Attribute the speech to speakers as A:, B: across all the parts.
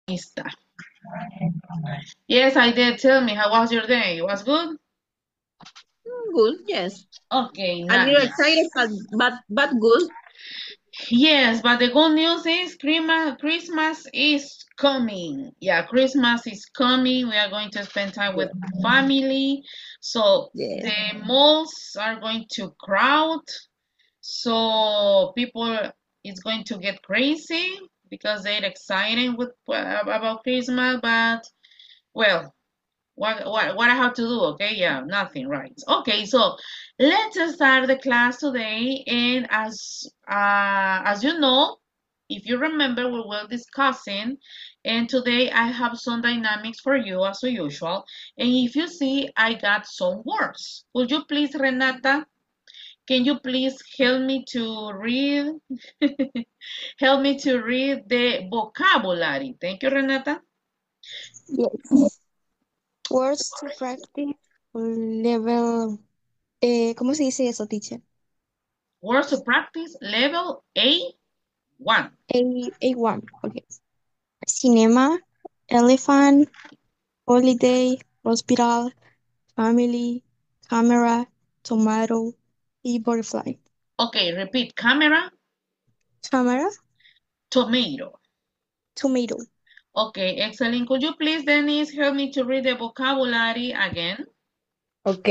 A: Yes, I did. Tell me, how was your day? It was good?
B: Good, yes.
A: Okay,
B: A little
A: nice.
B: excited, but good.
A: Yes, but the good news is Christmas is coming. Yeah, Christmas is coming. We are going to spend time with family. So
B: Yes.
A: the malls are going to crowd. So people is going to get crazy because they're excited with about Christmas. But well, what I have to do? Okay, yeah, nothing, right? Okay, so let's start the class today. And as you know, if you remember, we were discussing, and today I have some dynamics for you as usual. And if you see, I got some words. Would you please, Renata? Can you please help me to read? Help me to read the vocabulary. Thank you, Renata.
C: Yes. Words to practice level. ¿Cómo se dice eso, teacher?
A: Words to practice level A1.
C: A1. Okay. Cinema, elephant, holiday, hospital, family, camera, tomato, y butterfly.
A: Okay, repeat. Camera,
C: Camera,
A: tomato.
C: tomato.
A: Okay, excellent. Could you please, Dennis, help me to read the vocabulary again?
D: Ok.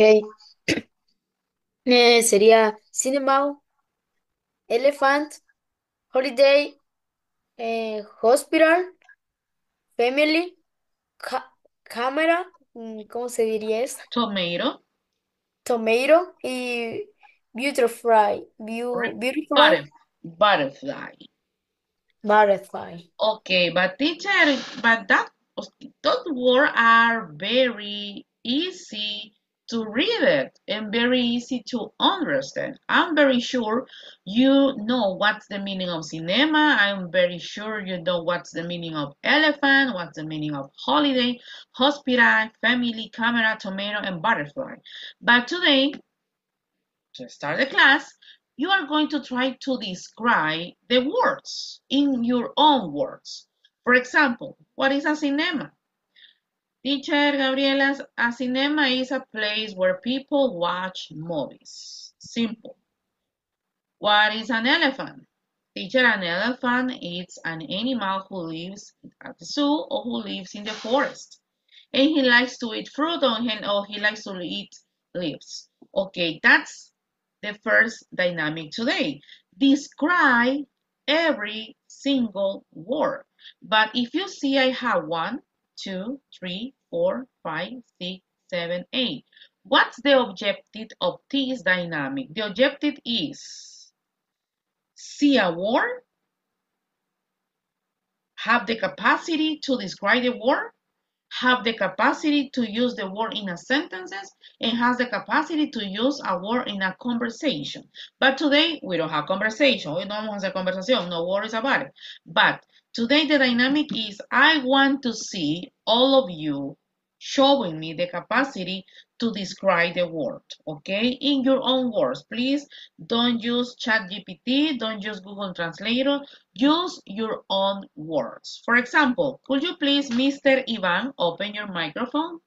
D: Sería cinema, elephant, holiday, hospital, family, cámara, ¿cómo se diría eso?
A: Tomato.
D: Tomato y butterfly,
A: Right.
D: beautiful
A: Butterfly.
D: butterfly.
A: Okay, but teacher, but those words are very easy to read it and very easy to understand. I'm very sure you know what's the meaning of cinema. I'm very sure you know what's the meaning of elephant, what's the meaning of holiday, hospital, family, camera, tomato, and butterfly. But today, to start the class, you are going to try to describe the words in your own words. For example, what is a cinema? Teacher Gabriela, a cinema is a place where people watch movies. Simple. What is an elephant? Teacher, an elephant is an animal who lives at the zoo or who lives in the forest. And he likes to eat fruit or he likes to eat leaves. Okay, that's the first dynamic today. Describe every single word. But if you see, I have 1, 2, 3, 4, 5, 6, 7, 8. What's the objective of this dynamic? The objective is see a word, have the capacity to describe the word, have the capacity to use the word in a sentences, and has the capacity to use a word in a conversation. But today we don't have conversation. Hoy no vamos a hacer conversación. No worries about it. But today the dynamic is I want to see all of you showing me the capacity to describe the word, okay, in your own words. Please don't use ChatGPT, don't use Google Translator, use your own words. For example, could you please, Mr. Ivan, open your microphone?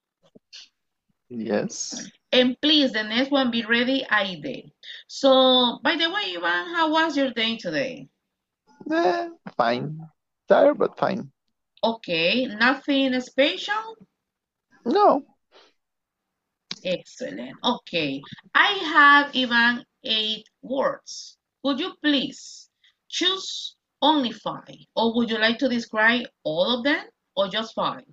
E: Yes.
A: And please, the next one, be ready, Aide. So, by the way, Ivan, how was your day today?
E: Fine. Tired, but fine.
A: Okay, nothing special?
E: No.
A: Excellent. Okay, I have, Ivan, 8 words. Could you please choose only 5? Or would you like to describe all of them or just 5?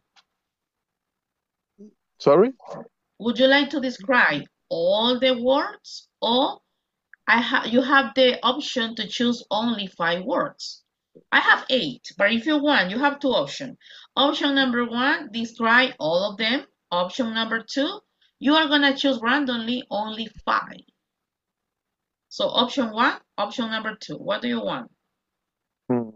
E: Sorry?
A: Would you like to describe all the words or you have the option to choose only 5 words? I have 8, but if you want, you have 2 options. Option number 1, describe all of them. Option number 2, you are gonna choose randomly only 5. So option 1, option number 2, what do you want?
E: Hmm,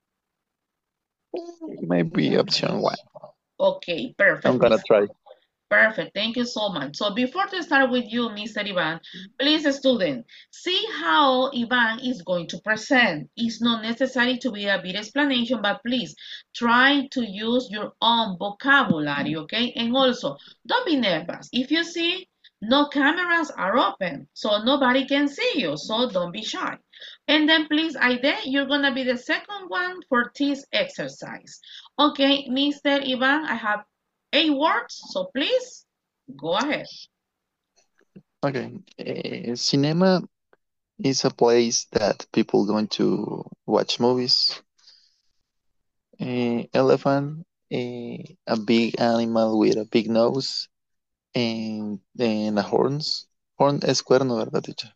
E: Maybe option one.
A: Okay,
E: I'm
A: perfect.
E: gonna try.
A: Perfect. Thank you so much. So before to start with you, Mr. Ivan, please, student, see how Ivan is going to present. It's not necessary to be a big explanation, but please try to use your own vocabulary, okay? And also, don't be nervous. If you see, no cameras are open, so nobody can see you, so don't be shy. And then please, Aide, you're gonna be the second one for this exercise. Okay, Mr. Ivan, I have 8 words, so please go ahead.
E: Okay. Cinema is a place that people going to watch movies. Elephant, a big animal with a big nose and a horns. Horn es cuerno, ¿verdad, teacher?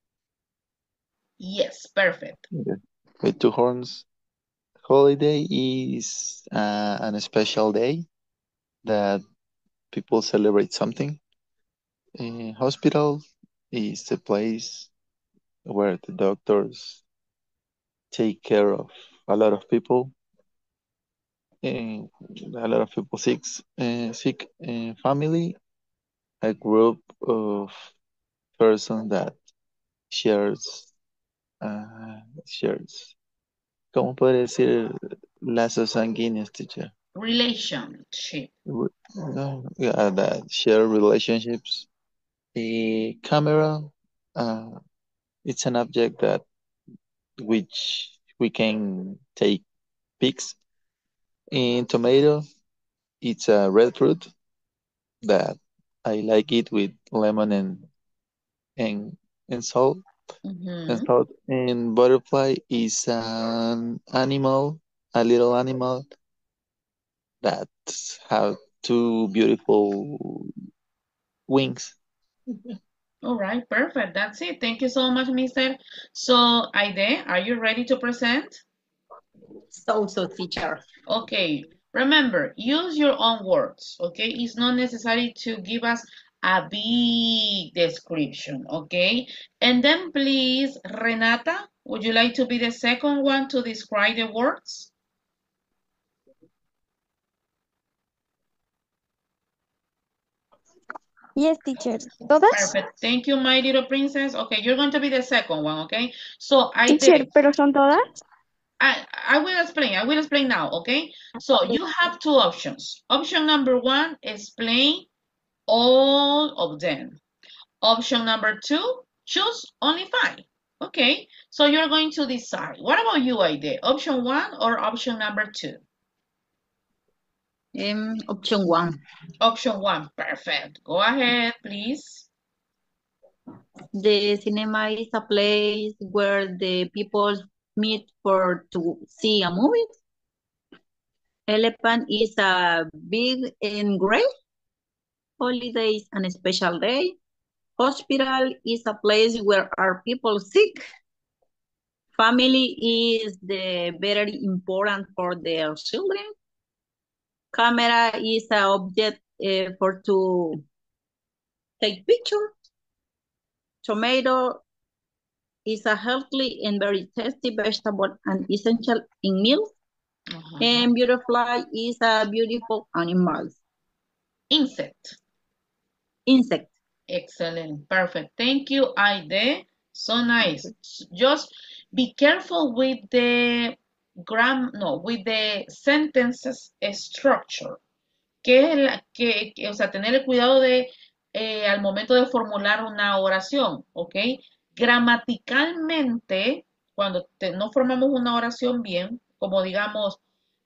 A: Yes, perfect.
E: Yeah. With two horns. Holiday is an special day that people celebrate something. Hospital is the place where the doctors take care of a lot of people. A lot of people sick. Family, a group of persons that shares, shares. ¿Cómo puede decir lazos sanguíneos, teacher?
A: Relationship.
E: No, yeah, that share relationships. A camera, uh, it's an object that which we can take pics. In tomato, it's a red fruit that I like it with lemon and and salt and
A: Mhm.
E: salt. And butterfly is an animal, a little animal that have two beautiful wings.
A: All right, perfect. That's it. Thank you so much, Mr. So, Aide, are you ready to present?
B: So, teacher.
A: Okay, remember, use your own words, okay? It's not necessary to give us a big description, okay? And then please, Renata, would you like to be the second one to describe the words?
C: Yes, teacher. ¿Todas?
A: Perfect. Thank you, my little princess. Okay, you're going to be the second one, okay? So,
C: Teacher,
A: Aide,
C: ¿pero son todas?
A: I will explain. I will explain now, okay? So you have two options. Option number one, explain all of them. Option number two, choose only 5. Okay, so you're going to decide. What about you, Aide? Option 1 or option number 2?
B: Option 1.
A: Option 1, perfect. Go ahead, please.
B: The cinema is a place where the people meet for to see a movie. Elephant is a big and gray. Holiday is a special day. Hospital is a place where are people sick. Family is the very important for their children. Camera is an object for to take picture. Tomato is a healthy and very tasty vegetable and essential in meals. And butterfly is a beautiful animal.
A: Insect.
B: Insect.
A: Excellent, perfect. Thank you, Aide. So nice. Just be careful with the with the sentences structure. O sea, tener el cuidado de al momento de formular una oración, ¿ok? Gramaticalmente, cuando no formamos una oración bien, como digamos,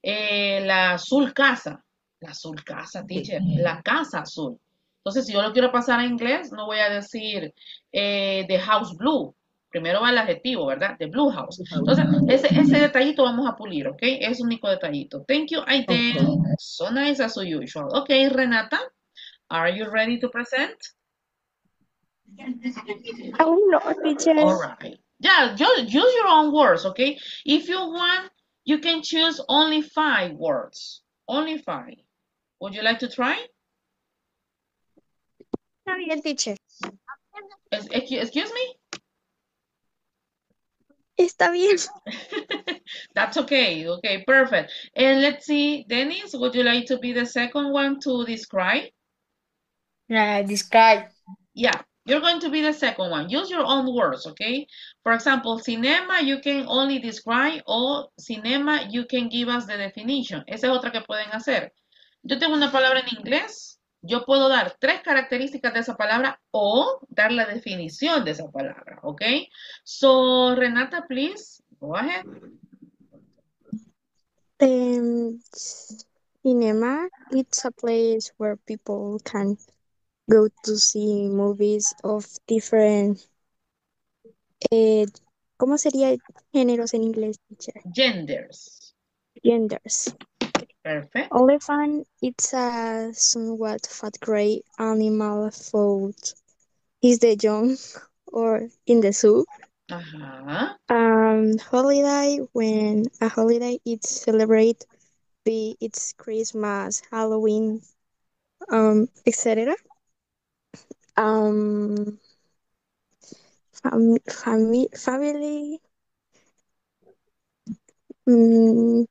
A: la azul casa, teacher, la casa azul. Entonces, si yo lo quiero pasar a inglés, no voy a decir the house blue. Primero va el adjetivo, ¿verdad? The blue house. Entonces, ese detallito vamos a pulir, ¿ok? Es un único detallito. Thank you, Aide.
B: Okay.
A: So nice as usual. Okay, Renata, are you ready to present?
C: Aún no, teacher.
A: All right. Yeah, just use your own words, okay? If you want, you can choose only 5 words. Only 5. Would you like to try?
C: Está bien, teacher.
A: Excuse me?
C: Está bien.
A: That's okay. Okay, perfect. And let's see, Dennis, would you like to be the second one to describe?
D: Describe.
A: Yeah, you're going to be the second one. Use your own words, okay? For example, cinema, you can only describe, or cinema, you can give us the definition. Esa es otra que pueden hacer. Yo tengo una palabra en inglés, yo puedo dar 3 características de esa palabra o dar la definición de esa palabra, ¿ok? So, Renata, please, go ahead.
C: Cinema, it's a place where people can go to see movies of different, eh, ¿cómo sería géneros en inglés, teacher?
A: Genders.
C: Genders.
A: Perfect.
C: Elephant, it's a somewhat fat gray animal found is the young or in the zoo.
A: Ajá.
C: Holiday, when a holiday it's celebrate, be it's Christmas, Halloween, etc. Um, family, mm,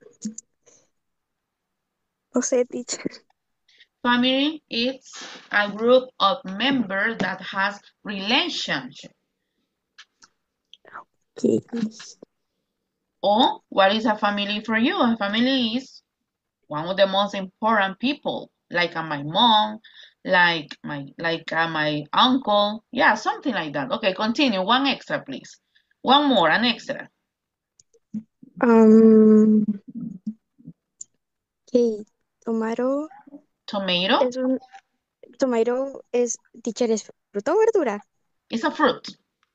C: no sé, teacher.
A: Family is a group of members that has relationship.
C: Okay.
A: Or what is a family for you? A family is one of the most important people, like my mom, like my uncle. Yeah, something like that. Okay, continue. One extra, please. One more, an extra.
C: Um, okay. Tomato
A: Tomato
C: es un tomato es teacher es fruta o verdura.
A: is a fruit.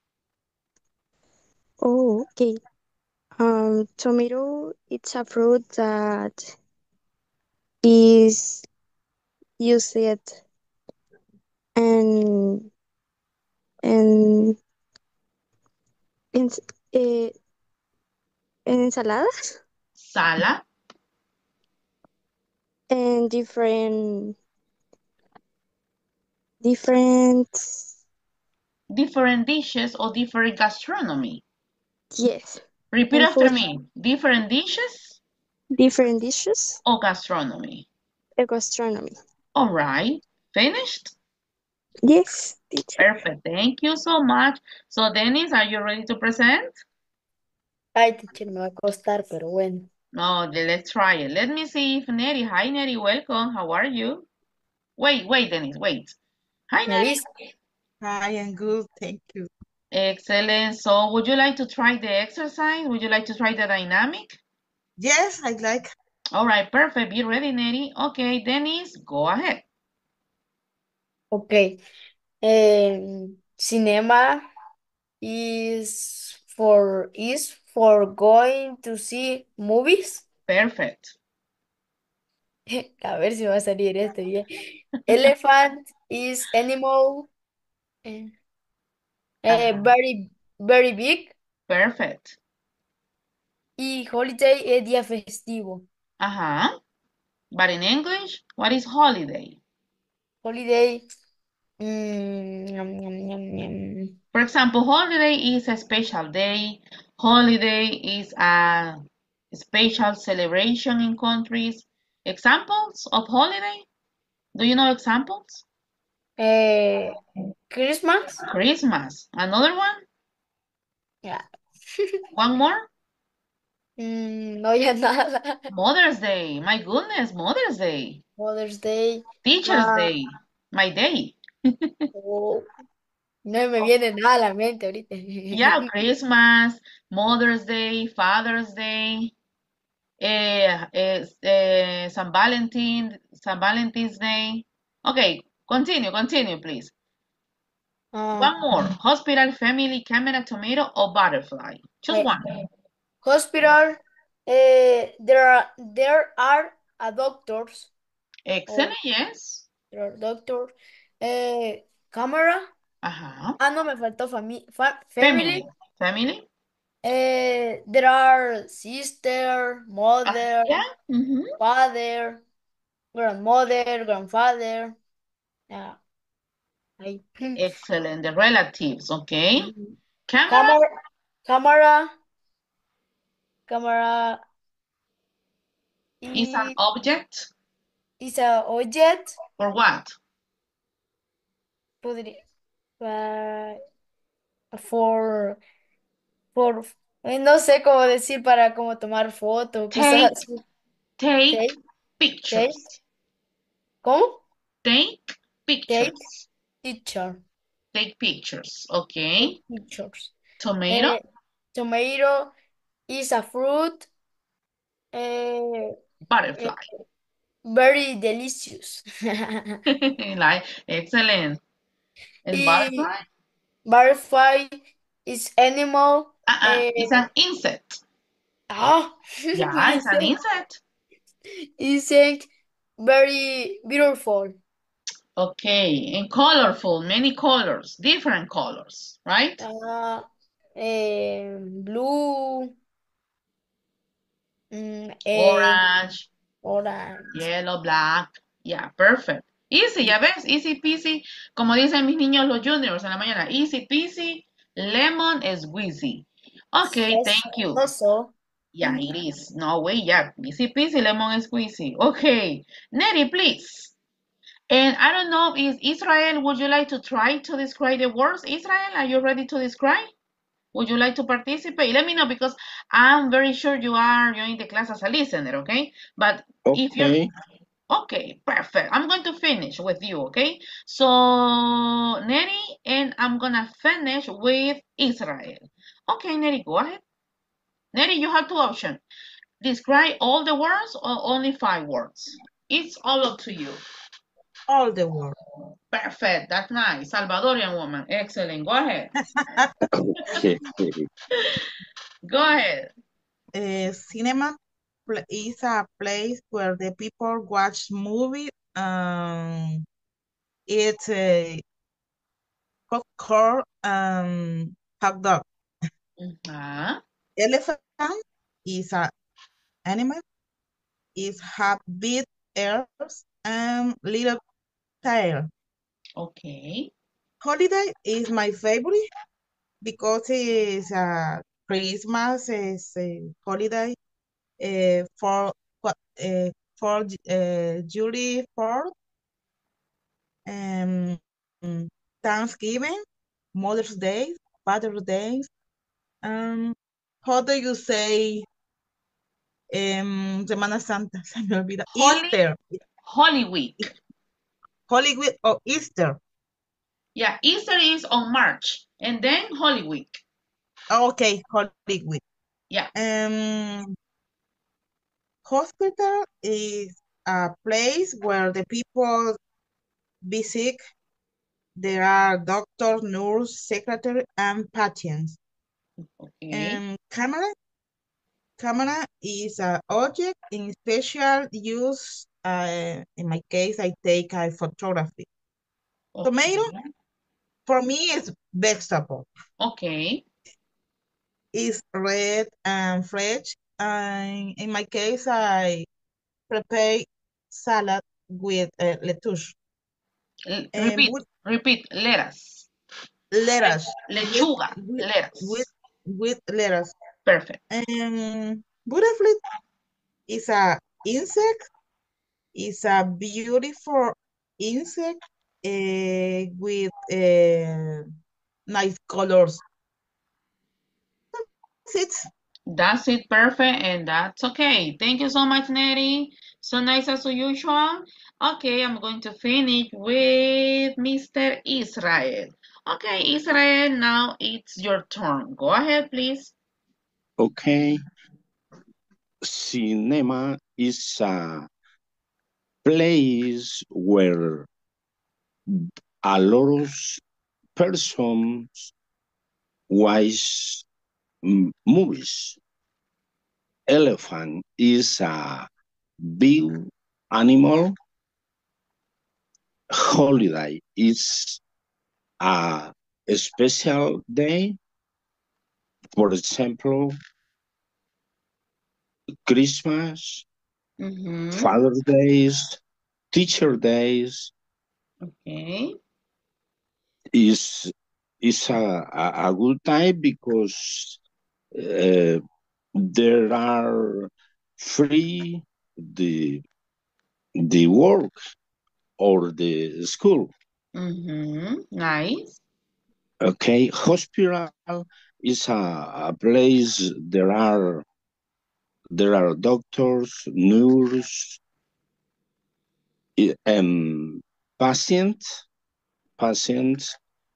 C: Oh, okay. Tomato it's a fruit that is used and and en, eh, en ensaladas
A: Salad,
C: and different
A: different dishes or different gastronomy.
C: yes
A: Repeat
C: and
A: after
C: food
A: me. Different dishes
C: different dishes
A: or gastronomy.
C: gastronomy.
A: All right. Finished?
C: Yes, teacher.
A: Perfect. Thank you so much. So, Dennis, are you ready to present?
D: Ay, teacher, me va a costar, pero bueno.
A: No, let's try it. Let me see if Neri. Hi, Neri. Welcome. How are you? Wait, Dennis. Wait. Hi,
D: ¿Me
A: Neri.
D: avisa?
F: I am good, thank you.
A: Excellent. So, would you like to try the exercise? Would you like to try the dynamic?
F: Yes, I like.
A: All right, perfect. Be ready, Neri. Okay, Dennis, go ahead.
D: Ok. Cinema is for going to see movies.
A: Perfect.
D: A ver si va a salir este bien. Elephant is animal eh,
A: Ajá.
D: very very big.
A: Perfect.
D: Y holiday es día festivo.
A: Uh-huh. But in English, what is holiday?
D: Holiday. Ñam, ñam, ñam, ñam.
A: For example, holiday is a special day. Holiday is a special celebration in countries. Examples of holiday? Do you know examples?
D: Eh, Christmas.
A: Christmas. Another one?
D: Ya.
A: One more?
D: No, ya nada.
A: Mother's Day. My goodness, Mother's Day.
D: Mother's Day.
A: Teacher's
D: Ma,
A: Day. My day.
D: oh, no me viene nada a la mente ahorita.
A: Yeah, Christmas, Mother's Day, Father's Day, San Valentine's Day. Okay, continue, please.
D: Ah,
A: One more. Hospital, family, camera, tomato, or butterfly. Choose
D: eh,
A: one.
D: hospital. There are a doctors or
A: Excellent, yes.
D: there are doctors. Camera.
A: Ajá.
D: Ah, no, me faltó
A: Family,
D: family.
A: family.
D: There are sister, mother,
A: Yeah. Mhm.
D: father, grandmother, grandfather. Yeah. Ahí.
A: Excellent. The relatives, okay. Camera
D: Camera, camera, camera
A: is an
D: i-
A: object
D: is a object.
A: or what?
D: podría, pa- por, no sé cómo decir para como tomar fotos, cosas
A: Take,
D: así.
A: take
D: Take, take,
A: pictures.
D: ¿cómo?
A: Take
D: Take
A: pictures.
D: picture,
A: Take pictures.
D: take
A: Okay.
D: pictures.
A: Tomato.
D: Eh, Tomato is a fruit, eh, eh,
A: Butterfly.
D: very delicious.
A: Like, excellent. El
D: Y
A: butterfly.
D: butterfly is animal.
A: It's an insect. Yeah, it's an
D: Insect,
A: insect.
D: insect, very beautiful.
A: Okay, and colorful, many colors, different colors, right?
D: Uh, Blue,
A: Orange,
D: orange.
A: yellow, black. Yeah, perfect. Easy, ya ves, easy peasy. Como dicen mis niños los juniors en la mañana, easy peasy, lemon squeezy. Okay,
D: Yes,
A: thank you.
D: also.
A: Yeah, it is. No way, yeah, easy peasy, lemon squeezy. Okay, Nettie, please. And I don't know, is Israel, would you like to try to describe the words? Israel, are you ready to describe? Would you like to participate? Let me know because I'm very sure you are joining the class as a listener, okay? But if you're
G: Okay.
A: okay, perfect. I'm going to finish with you, okay? So, Neri, and I'm gonna finish with Israel. Okay, Neri, go ahead. Neri, you have two options. Describe all the words or only 5 words. It's all up to you.
F: All the world.
A: Perfect. That's nice. Salvadorian woman. Excellent. Go ahead.
G: Okay.
A: Go ahead.
F: Cinema is a place where the people watch movie. It's a popcorn hot dog.
A: Uh-huh.
F: Elephant is a animal. Is have big ears and little tail.
A: Okay.
F: Holiday is my favorite because it's Christmas is a holiday for July 4th, um, Thanksgiving, Mother's Day, Father's Day. Um, how do you say Semana Santa? Se me olvida.
A: Holy,
F: Easter.
A: Holy Week.
F: Holy Week or Easter.
A: Yeah, Easter is on March, and then Holy Week.
F: Okay, Holy Week.
A: Yeah.
F: Hospital is a place where the people be sick. There are doctor, nurse, secretary, and patients.
A: Okay.
F: Camera is an object in special use. In my case, I take a photography. Tomato,
A: Okay.
F: for me, is vegetable.
A: Okay.
F: It's red and fresh. And in my case, I prepare salad with lettuce. And
A: Repeat. Lettuce.
F: lettuce
A: Lechuga.
F: with with
A: Lettuce.
F: with lettuce.
A: Perfect.
F: And butterfly is a insect. It's a beautiful insect with nice colors. That's it.
A: That's it. Perfect. And that's okay. Thank you so much, Nettie. So nice as usual. Okay, I'm going to finish with Mr. Israel. Okay, Israel, now it's your turn. Go ahead, please.
G: Okay. Cinema is a place where a lot of persons watch movies. Elephant is a big animal. Holiday is a special day. For example, Christmas,
A: Mm-hmm.
G: Father's Days, Teacher Days
A: Okay.
G: is a good time because uh, there are free the work or the school.
A: Nice.
G: Okay, hospital is a place there are doctors, nurse, um, patient. Patient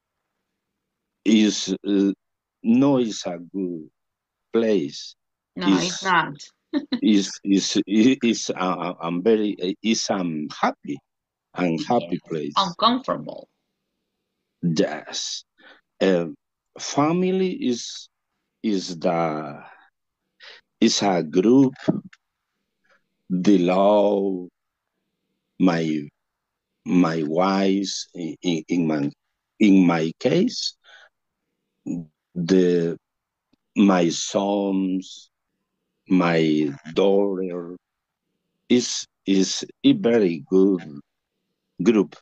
G: is no is a good place.
A: No, it's
G: Is
A: not.
G: I'm very is happy
A: Yeah.
G: unhappy place.
A: Uncomfortable.
G: Yes. Family is the is a group the love my my wives in my case the my sons my daughter is a very good group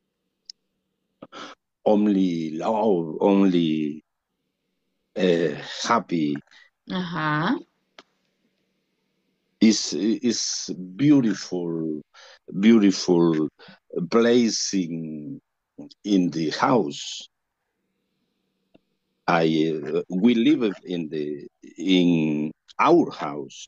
G: only love only happy
A: Uh-huh.
G: is beautiful place in the house. We live in our house.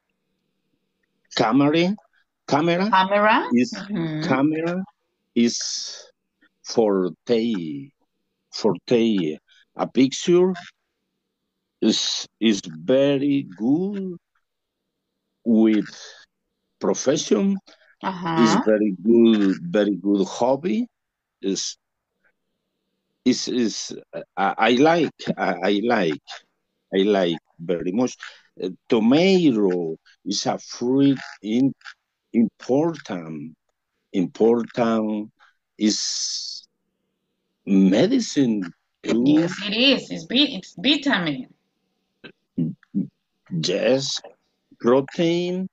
G: Camera camera
A: Camera.
G: is camera is for take a picture is very good with profession is
A: Uh-huh.
G: very good hobby is is I like very much. Tomato is a fruit important. Important is medicine too.
A: Yes, it is. It's vitamin.
G: Yes, protein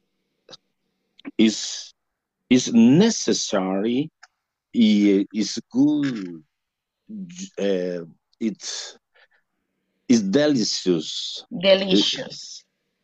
G: is is necessary. Is good. Uh, it's delicious uh,
A: Delicious.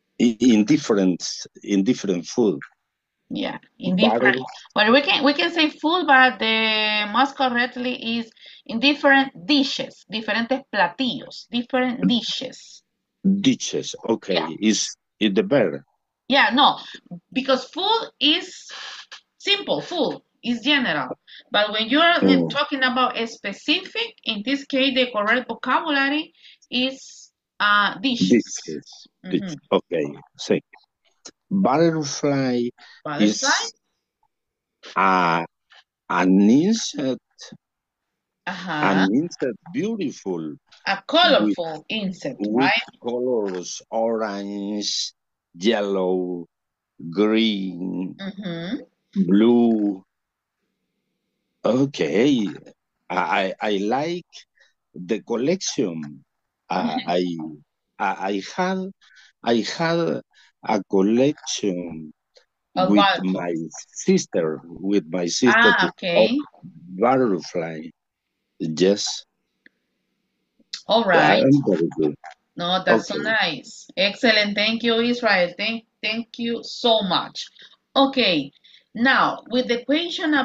G: in different food.
A: Yeah, in
G: Butter,
A: different. Well, we can say food, but the most correctly is in different dishes, diferentes platillos, different dishes.
G: dishes. Okay,
A: Yeah,
G: is the better.
A: yeah, no, because food is simple. Food is general, but when you are
G: Mm,
A: talking about a specific, in this case, the correct vocabulary is dishes.
G: dishes.
A: Mm-hmm.
G: Okay, say butterfly
A: Butterfly.
G: is a an insect,
A: Uh-huh.
G: beautiful
A: A
G: with
A: colorful insect, right?
G: colors orange, yellow, green,
A: Mm-hmm.
G: blue. Okay, I like the collection. I I I had a collection
A: Of
G: with my sister
A: Ah,
G: of
A: okay.
G: butterfly. Yes,
A: All right.
G: I'm very good.
A: No, that's so
G: Okay.
A: nice. Excellent. Thank you, Israel. Thank you so much. Okay. Now, with the question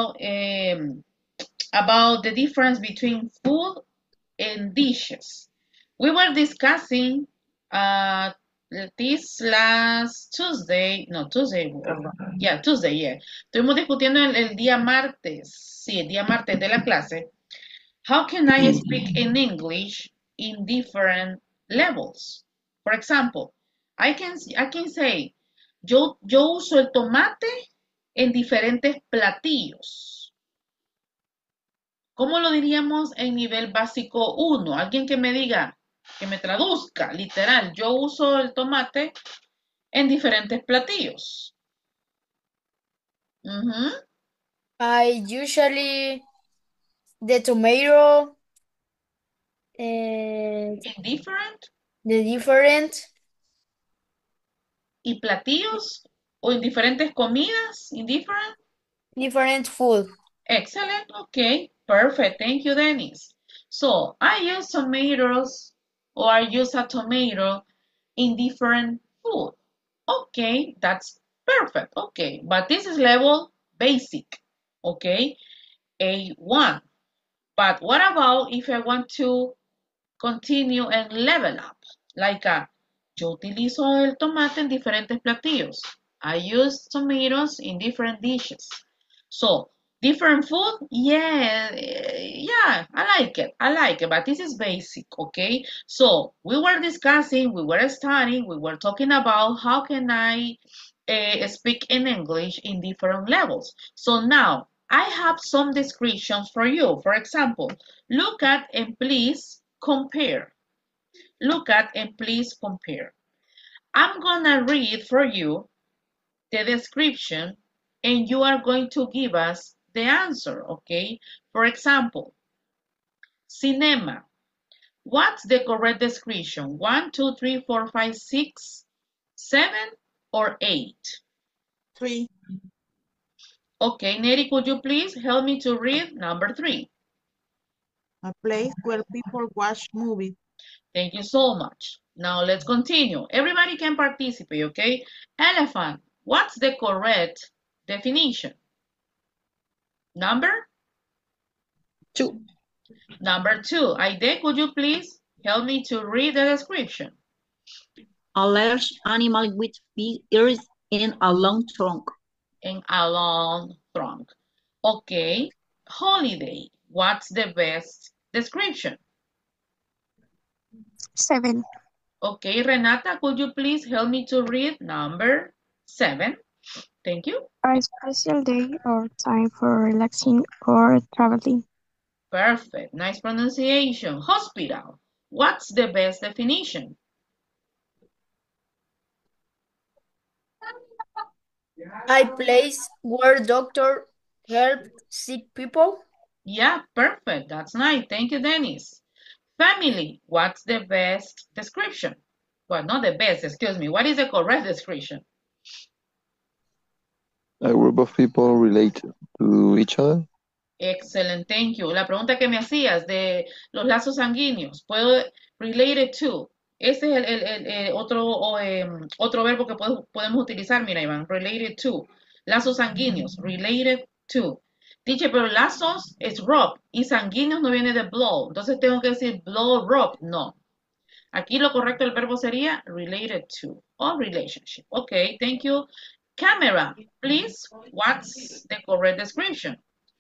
A: about the difference between food and dishes. We were discussing uh this last Tuesday, no, Tuesday, yeah, Tuesday, yeah. Estuvimos discutiendo el día martes, sí, el día martes de la clase. How can I speak
G: Mm.
A: in English in different levels? For example, I can say, yo uso el tomate en diferentes platillos. ¿Cómo lo diríamos en nivel básico uno? Alguien que me diga, que me traduzca, literal, yo uso el tomate en diferentes platillos. Ujú.
D: I usually the tomato and
A: Indifferent
D: the different
A: y platillos o en diferentes comidas, indifferent.
D: different food.
A: Excellent. Okay. Perfect. Thank you, Dennis. So I use tomatoes or I use a tomato in different food. Okay, that's perfect. Okay, but this is level basic. Okay. A1. But what about if I want to continue and level up? Like yo utilizo el tomate en diferentes platillos. I use tomatoes in different dishes. So, different food? Yeah, I like it, but this is basic, okay? So, we were discussing, we were studying, we were talking about how can I speak in English in different levels. So now, I have some descriptions for you. For example, look at and please compare. Look at and please compare. I'm gonna read for you the description and you are going to give us the answer, okay? For example, cinema. What's the correct description? 1, 2, 3, 4, 5, 6, 7, or 8?
F: 3.
A: Okay, Neri, could you please help me to read number 3?
F: A place where people watch movies.
A: Thank you so much. Now let's continue. Everybody can participate, okay? Elephant, what's the correct definition? Number?
B: 2.
A: Number 2. Aide, could you please help me to read the description?
B: A large animal with big ears and a long trunk.
A: And a long trunk. Okay. Holiday, what's the best description?
C: 7.
A: Okay, Renata, could you please help me to read number 7? Thank you.
C: A special day or time for relaxing or traveling.
A: Perfect. Nice pronunciation. Hospital. What's the best definition?
D: A place where doctor help sick people.
A: Yeah, perfect. That's nice. Thank you, Dennis. Family. What's the best description? Well, not the best, excuse me. What is the correct description?
E: A group of people relate to each other.
A: Excellent, thank you. La pregunta que me hacías de los lazos sanguíneos, puedo related to. Ese es otro verbo que podemos utilizar, mira, Iván, related to. Lazos sanguíneos, related to. Dice, pero lazos es rub y sanguíneos no viene de blow. Entonces tengo que decir blow, rub. No. Aquí lo correcto del verbo sería related to or relationship. Okay, thank you. Camera, please, what's the correct description?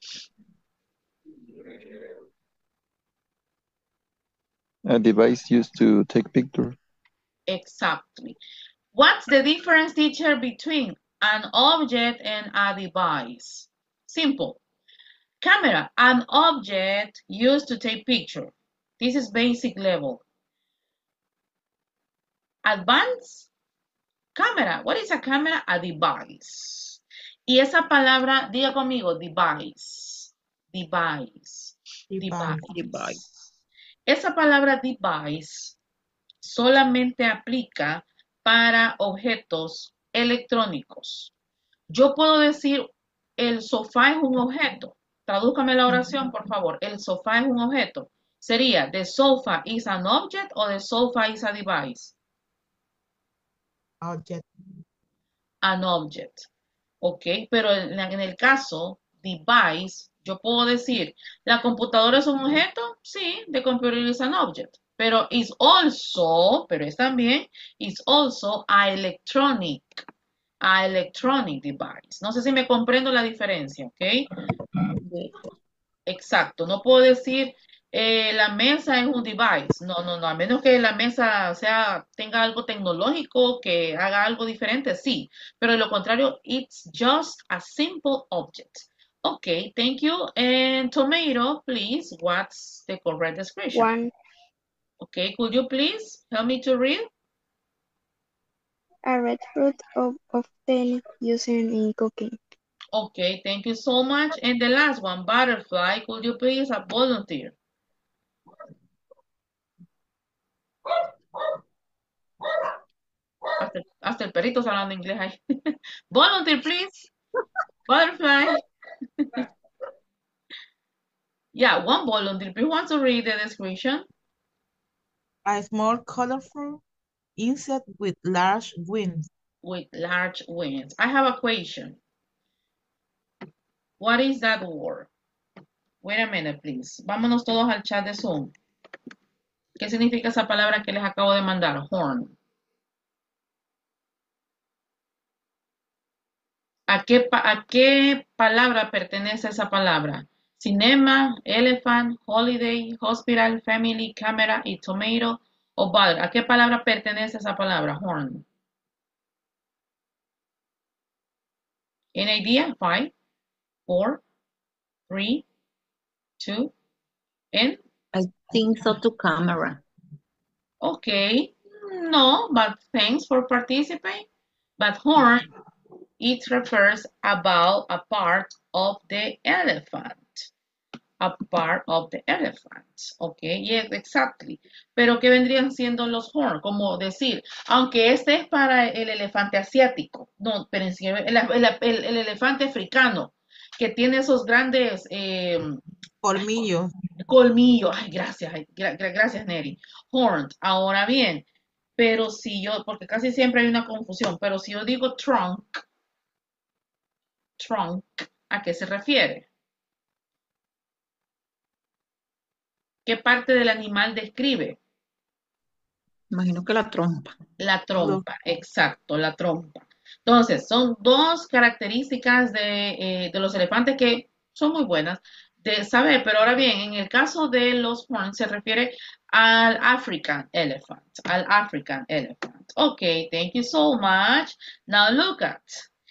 E: A device used to take pictures.
A: Exactly. What's the difference, teacher, between an object and a device? Simple. Camera, an object used to take picture. This is basic level. Advanced, camera. What is a camera? A device. Y esa palabra, diga conmigo, device. Device.
B: Device.
A: Esa palabra device solamente aplica para objetos electrónicos. Yo puedo decir, el sofá es un objeto. Tradúzcame la oración, por favor. El sofá es un objeto. Sería, the sofa is an object o the sofa is a device?
F: Object.
A: An object. Ok, pero en el caso device, yo puedo decir, ¿la computadora es un objeto? Sí, the computer is an object. Pero is also, pero es también, is also a electronic device. No sé si me comprendo la diferencia, ¿ok? Exacto, no puedo decir la mesa es un device. No, a menos que la mesa tenga algo tecnológico, que haga algo diferente, sí. Pero de lo contrario, it's just a simple object. Okay, thank you. And tomato, please, what's the correct description?
C: 1.
A: Okay, could you please help me to read?
C: A red fruit often used in cooking.
A: Okay, thank you so much. And the last one, butterfly, could you please volunteer? Hasta el perrito está hablando inglés ahí. Volunteer, please. Butterfly. Yeah, one volunteer, please, want to read the description?
F: A small, colorful insect with large wings.
A: With large wings. I have a question. What is that word? Wait a minute, please. Vámonos todos al chat de Zoom. ¿Qué significa esa palabra que les acabo de mandar? Horn. ¿A qué palabra pertenece esa palabra? Cinema, elephant, holiday, hospital, family, camera y tomato o butter. ¿A qué palabra pertenece esa palabra? Horn. Any idea? 5, 4, 3, 2, and
B: I think so to camera.
A: okay. No, but thanks for participating. But horn, it refers about a part of the elephant. A part of the elephant. Okay, yes, exactly. Pero ¿qué vendrían siendo los horns? Como decir, aunque este es para el elefante asiático, no, pero el elefante africano, que tiene esos grandes
F: Colmillo.
A: colmillos. Ay, gracias, gracias, Neri. Horns. Ahora bien, pero si yo, porque casi siempre hay una confusión, pero si yo digo trunk, ¿a qué se refiere? ¿Qué parte del animal describe?
B: Imagino que la trompa.
A: La trompa, exacto, la trompa. Entonces, son dos características de los elefantes que son muy buenas de saber, pero ahora bien, en el caso de los horns se refiere al African elephant, Okay, thank you so much. Now look at,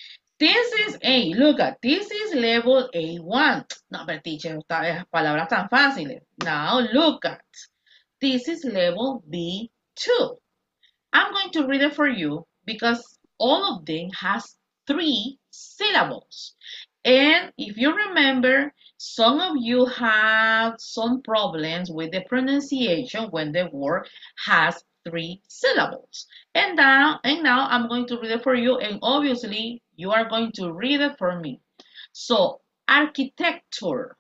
A: this is level A1. No, pero teacher, estas palabras tan fáciles. Now look at, this is level B2. I'm going to read it for you because all of them has 3 syllables. And if you remember, some of you have some problems with the pronunciation when the word has 3 syllables. And now I'm going to read it for you, and obviously you are going to read it for me. So, architecture.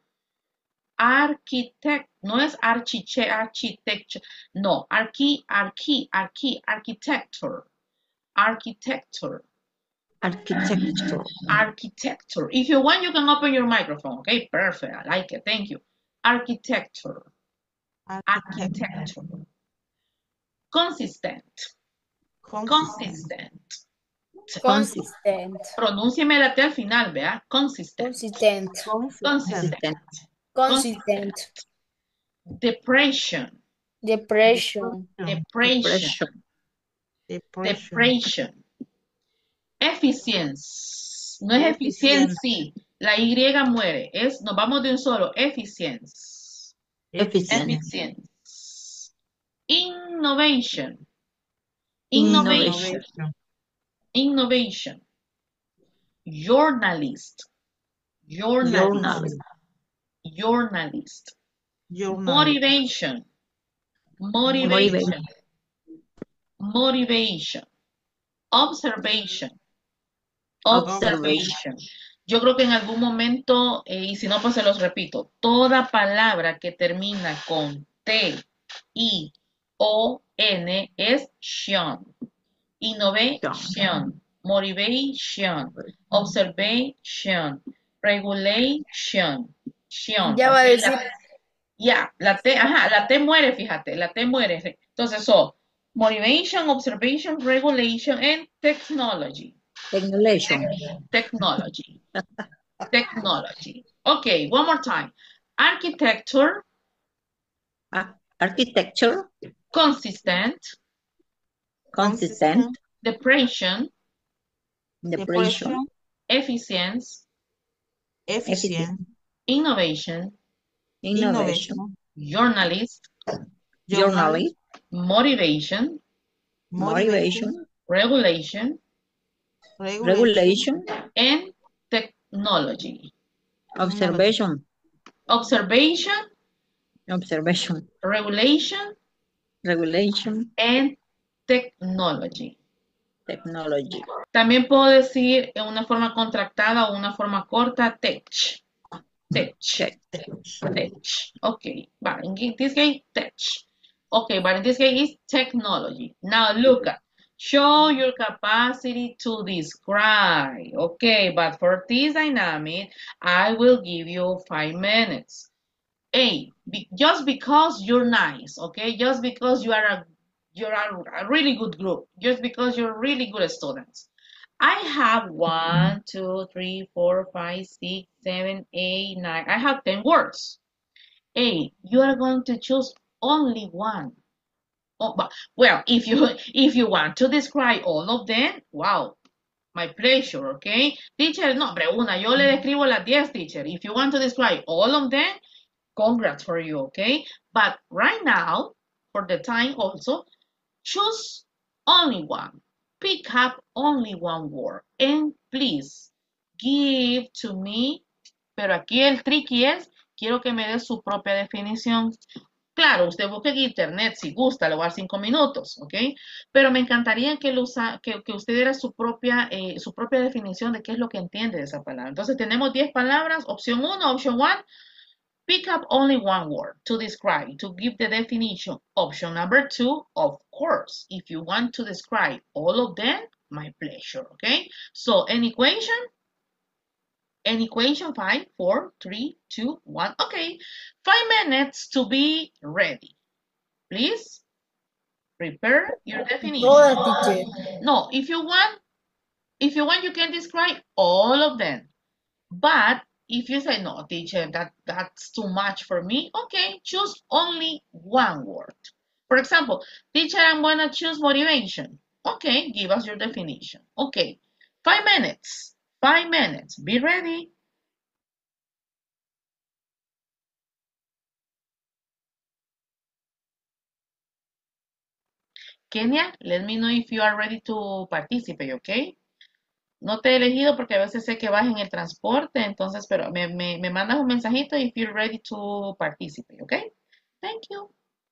A: No es architecture, no, architecture. If you want, you can open your microphone, okay? Perfect, I like it, thank you. Architecture. Consistent. Pronúncieme la T al final, vea. Consistent. Depression. Efficiency. No es efficiency. La Y muere. Nos vamos de un solo. Efficiency. Innovation. Journalist. Motivation. Observation. Yo creo que en algún momento, y si no, pues se los repito, toda palabra que termina con T, I, O, N es Shun. Innovation, motivation, observation, regulation,
D: Ya va a decir.
A: La T muere, fíjate, la T muere. Entonces, motivation, observation, regulation, and technology. Technology. Okay, one more time. Architecture. Consistent. Depression. Efficiency. Innovation. Journalist. Motivation. Regulation. And technology.
B: Observation. Regulation.
A: And technology. También puedo decir en una forma contractada o una forma corta, tech. Okay, but in this case, tech. Okay, but in this case, it's technology. Now look at, show your capacity to describe. Okay, but for this dynamic, I will give you 5 minutes. Just because you're nice, okay? Just because you're a really good group, just because you're really good students. I have 1, 2, 3, 4, 5, 6, 7, 8, 9. I have 10 words. A, you are going to choose only one. Oh, well, if you want to describe all of them, wow, my pleasure, okay? Teacher, no, hombre, yo le describo las 10, teacher. If you want to describe all of them, congrats for you, okay? But right now, for the time also, choose only one. Pick up only one word. And please, give to me, pero aquí el tricky es, quiero que me dé su propia definición. Claro, usted busque en internet si gusta, le voy a dar 5 minutos, ¿ok? Pero me encantaría que usted diera su propia definición de qué es lo que entiende de esa palabra. Entonces tenemos 10 palabras, opción 1, option 1, pick up only one word to describe, to give the definition. Option number 2, of course, if you want to describe all of them, my pleasure, okay? So, an equation, 5, 4, 3, 2, 1, okay. 5 minutes to be ready. Please prepare your definition.
D: Toda, teacher.
A: No, if you want, you can describe all of them. But if you say, no, teacher, that's too much for me, okay, choose only one word. For example, teacher, I'm gonna choose motivation. Okay, give us your definition. Okay, 5 minutes. 5 minutes. Be ready. Kenya, let me know if you are ready to participate, okay? No te he elegido porque a veces sé que vas en el transporte, entonces, pero me mandas un mensajito if you're ready to participate, okay? Thank you.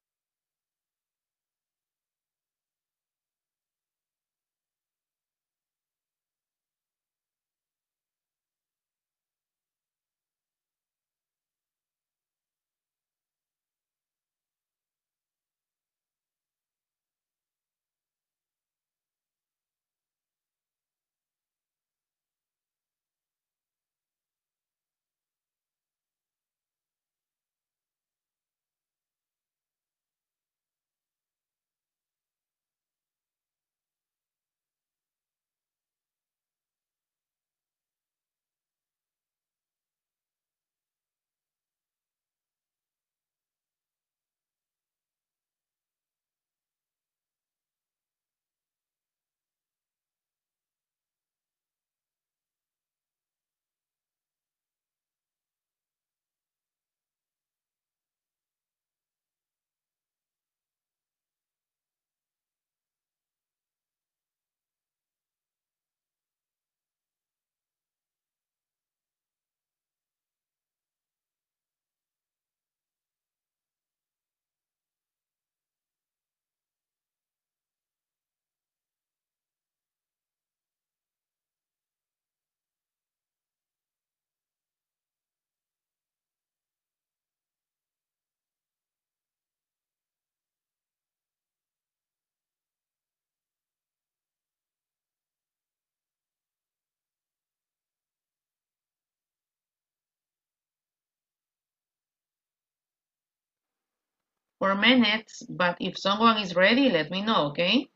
A: For minutes, but if someone is ready, let me know, okay?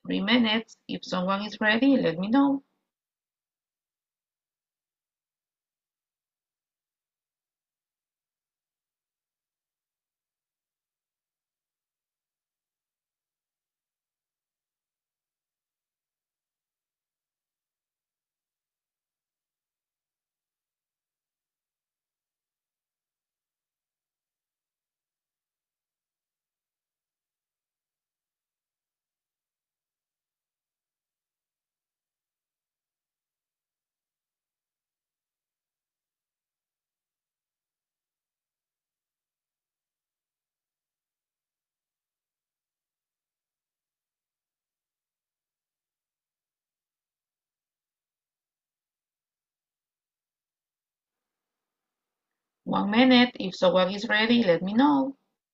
A: 3 minutes. If someone is ready, let me know. One minute. If someone is ready, let me know.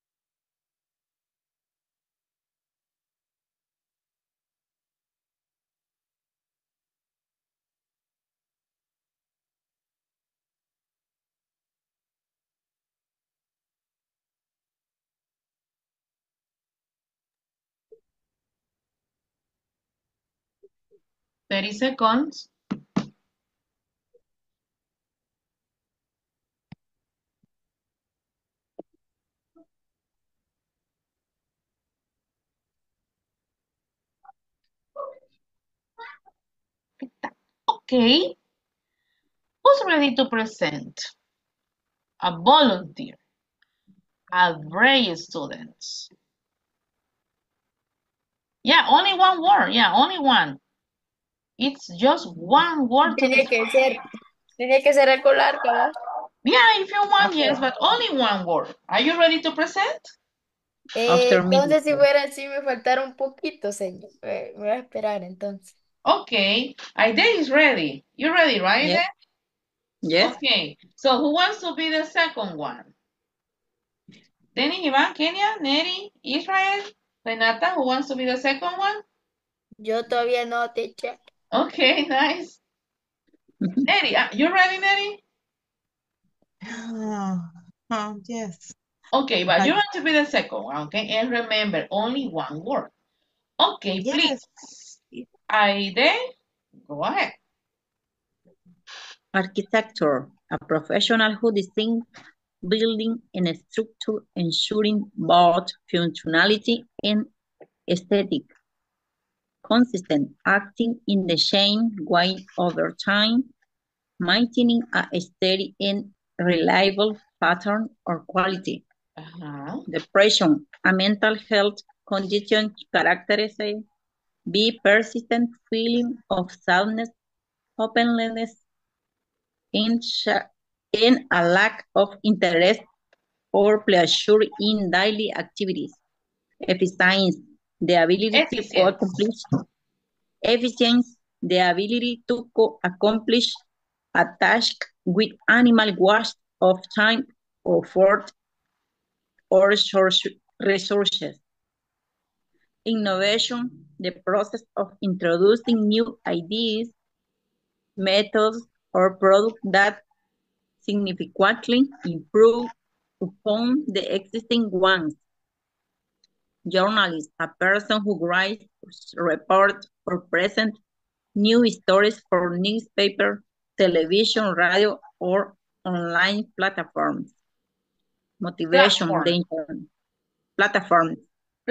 A: Thirty seconds. Okay. Who's ready to present? A volunteer. A brave student. Yeah, only one word. Yeah, only one. It's just one word to
D: Tiene que
A: describe.
D: ser, tiene que ser algo larga, ¿va?
A: Yeah, if you want, yes,
D: Okay.
A: but only one word. Are you ready to present?
B: After me.
D: Entonces, si fuera así, me faltara un poquito, señor. Me voy a esperar entonces.
A: Okay, Aide is ready. You ready, right,
B: Yes.
A: Aide?
B: Yes.
A: Okay, so who wants to be the second one? Denny, Ivan, Kenya, Neri, Israel, Renata, who wants to be the second one?
D: Yo todavía no, teacher.
A: Okay, nice. Neri, you ready, Neri?
F: Yes.
A: Okay, but
F: I-
A: you want to be the second one, okay? And remember, only one word. Okay,
F: yes.
A: please. Aide, go ahead.
B: Architecture, a professional who designs building and structure ensuring both functionality and aesthetic. Consistent, acting in the same way over time, maintaining a steady and reliable pattern or quality. Depression, a mental health condition characterized by persistent feeling of sadness, hopelessness, and a lack of interest or pleasure in daily activities. Efficiency, the ability to accomplish. Efficiency, the ability to accomplish a task with minimal waste of time, effort, or resources. Innovation, the process of introducing new ideas, methods, or products that significantly improve upon the existing ones. Journalist, a person who writes, reports, or presents new stories for newspaper, television, radio, or online platforms. Motivation, platforms.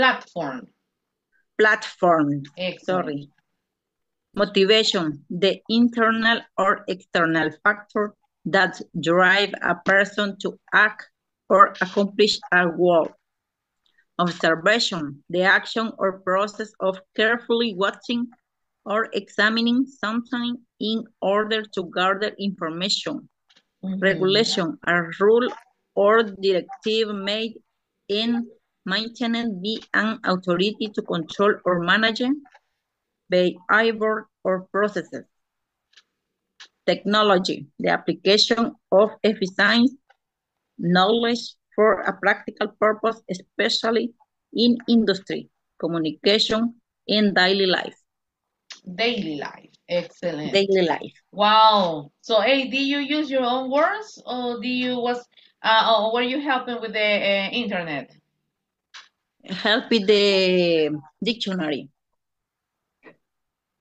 B: Sorry. Motivation, the internal or external factor that drive a person to act or accomplish a goal. Observation, the action or process of carefully watching or examining something in order to gather information. Regulation, a rule or directive made and maintained by an authority to control or manage behavior or processes. Technology, the application of efficient knowledge for a practical purpose, especially in industry, communication, and daily life.
A: Daily life, excellent.
B: Daily life.
A: Wow. So, hey, do you use your own words, or or were you helping with the internet?
B: Help with the dictionary.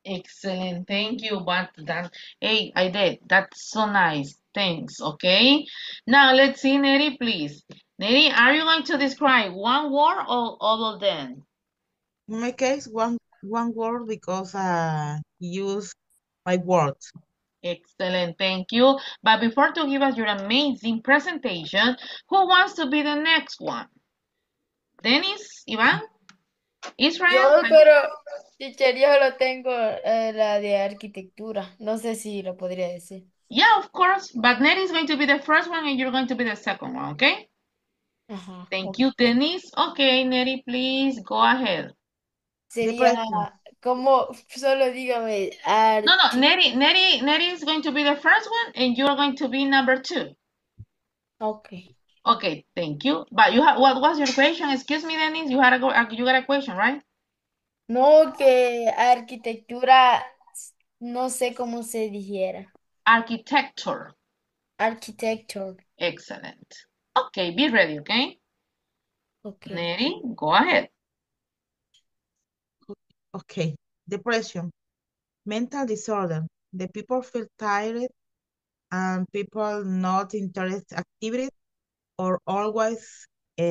A: Excellent. Thank you. But that, hey, I did. That's so nice. Thanks. Okay. Now let's see, Neri, please. Neri, are you going to describe one word or all of them?
F: In my case, one word because use my words.
A: Excellent. Thank you. But before to give us your amazing presentation, who wants to be the next one? Dennis, Ivan, Israel?
D: Yo, pero, teacher, yo solo tengo la de arquitectura. No sé si lo podría decir.
A: Yeah, of course. But Neri is going to be the first one and you're going to be the second one, okay?
D: Ajá,
A: Thank
D: ok.
A: you, Dennis. Okay, Neri, please go ahead.
D: Sería
F: Depression.
D: como, solo dígame,
A: No, no, Neri is going to be the first one, and you're going to be number two.
D: Ok.
A: Okay, thank you. But you have what was your question? Excuse me, Dennis. You got a question, right?
D: No, que arquitectura, no sé cómo se dijera.
A: Architecture.
D: Architecture.
A: Excellent. Okay, be ready, okay?
D: Ok.
A: Neri, go ahead.
F: Okay. Depression. Mental disorder. The people feel tired and people not interested activities or always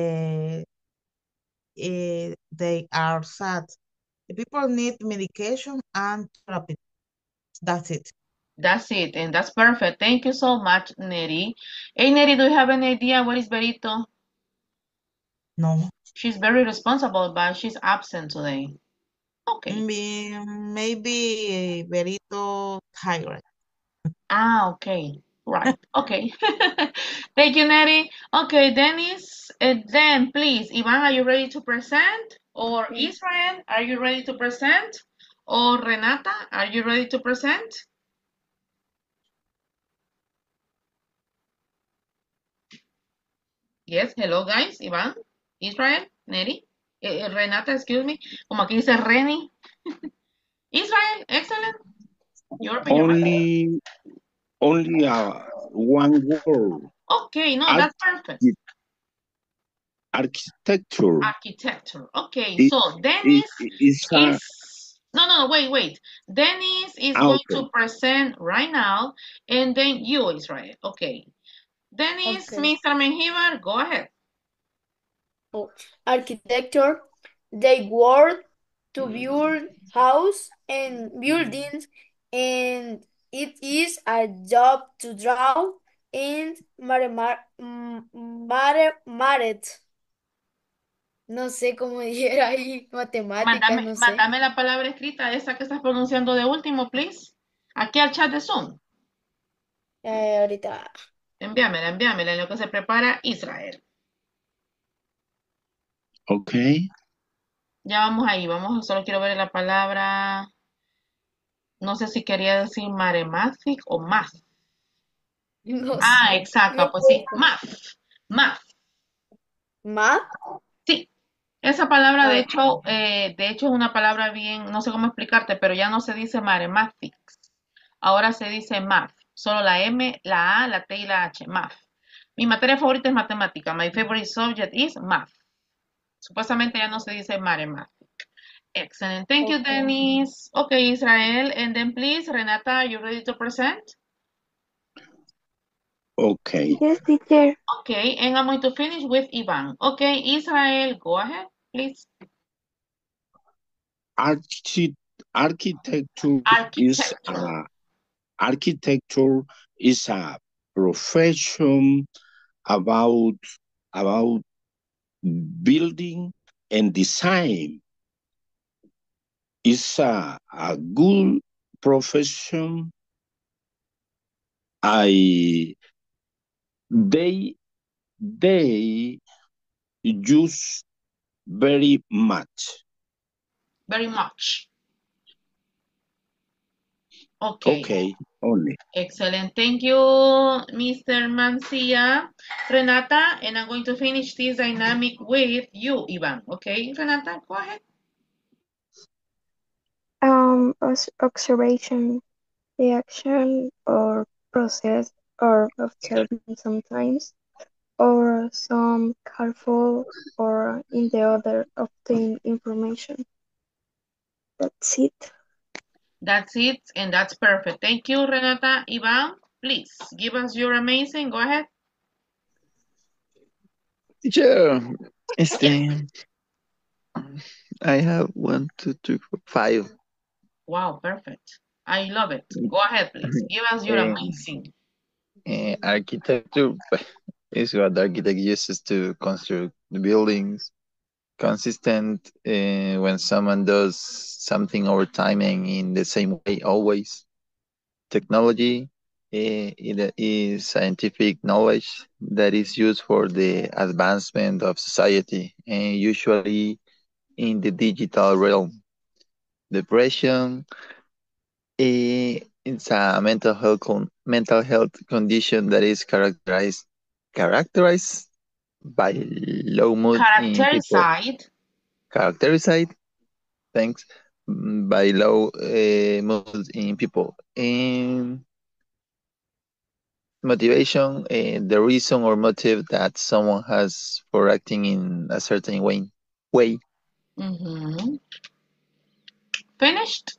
F: they are sad. The people need medication and therapy. That's it.
A: That's it, and that's perfect. Thank you so much, Neri. Hey, Neri, do you have any idea what is Berito?
F: No.
A: She's very responsible, but she's absent today. Okay.
F: Maybe Berito tired.
A: Ah, okay. Right. Okay. Thank you, Neri. Okay, Dennis. And then, please, Ivan, are you ready to present? Or
D: Ok.
A: Israel, are you ready to present? Or Renata, are you ready to present? Yes, hello, guys. Ivan, Israel, Neri, Renata, excuse me. Como aquí dice Reni. Israel, excellent. You open your mic.
G: Only one word.
A: Okay, no,
G: Arch-
A: that's perfect.
G: architecture
A: Architecture. Okay,
G: i-
A: so Dennis
G: is a
A: is no, wait. Dennis is going
G: okay.
A: to present right now, and then you, Israel. Okay. Dennis,
D: Ok.
A: Mr. Menjivar, go ahead.
D: Oh, architecture, they work to build house and buildings, and it is a job to draw and maret. No sé cómo dijera ahí, matemáticas, no sé.
A: Mándame la palabra escrita, esa que estás pronunciando de último, please. Aquí al chat de Zoom.
D: Ahorita.
A: Envíamela en lo que se prepara Israel.
G: Okay.
A: Ya vamos ahí, solo quiero ver la palabra. No sé si quería decir marematic o math.
D: No
A: Ah,
D: sé.
A: exacto,
D: No
A: pues sí,
D: puedo.
A: math.
D: ¿Más?
A: Sí, esa palabra
D: Ah,
A: de hecho es una palabra bien, no sé cómo explicarte, pero ya no se dice mathematics. Ahora se dice math. Solo la M, la A, la T y la H. Math. Mi materia favorita es matemática. My favorite subject is math. Supuestamente ya no se dice mathematics. Excellent. Thank you,
D: ok.
A: Dennis. Okay, Israel. And then please, Renata, are you ready to present?
G: Okay.
C: Yes, teacher.
A: Okay, and I'm going to finish with Ivan. Okay, Israel, go ahead, please.
G: Archi- architecture is
A: Architecture.
G: a architecture is a profession about about building and design. It's a good profession. I they they use very much.
A: Very much. Okay.
G: Okay, only.
A: Excellent. Thank you, Mr. Mancia. Renata, and I'm going to finish this dynamic with you, Ivan. Okay, Renata, go ahead.
C: Observation, the action or process or observing sometimes, or some careful or in the order obtain information. That's it.
A: That's it, and that's perfect. Thank you, Renata. Ivan, please give us your amazing. Go ahead.
E: Teacher,
A: Yes.
E: I have one, two, three, four, five.
A: Wow, perfect. I love it. Go ahead, please. Give us your
E: Eh,
A: amazing.
E: Architecture is what the architect uses to construct the buildings. Consistent when someone does something over time and in the same way always. Technology it is scientific knowledge that is used for the advancement of society and usually in the digital realm. Depression it's a mental health condition that is characterized by low mood in people.
A: Characterized.
E: Characterized, thanks, by low mood in people. And motivation, the reason or motive that someone has for acting in a certain way.
A: Mm-hmm. Finished?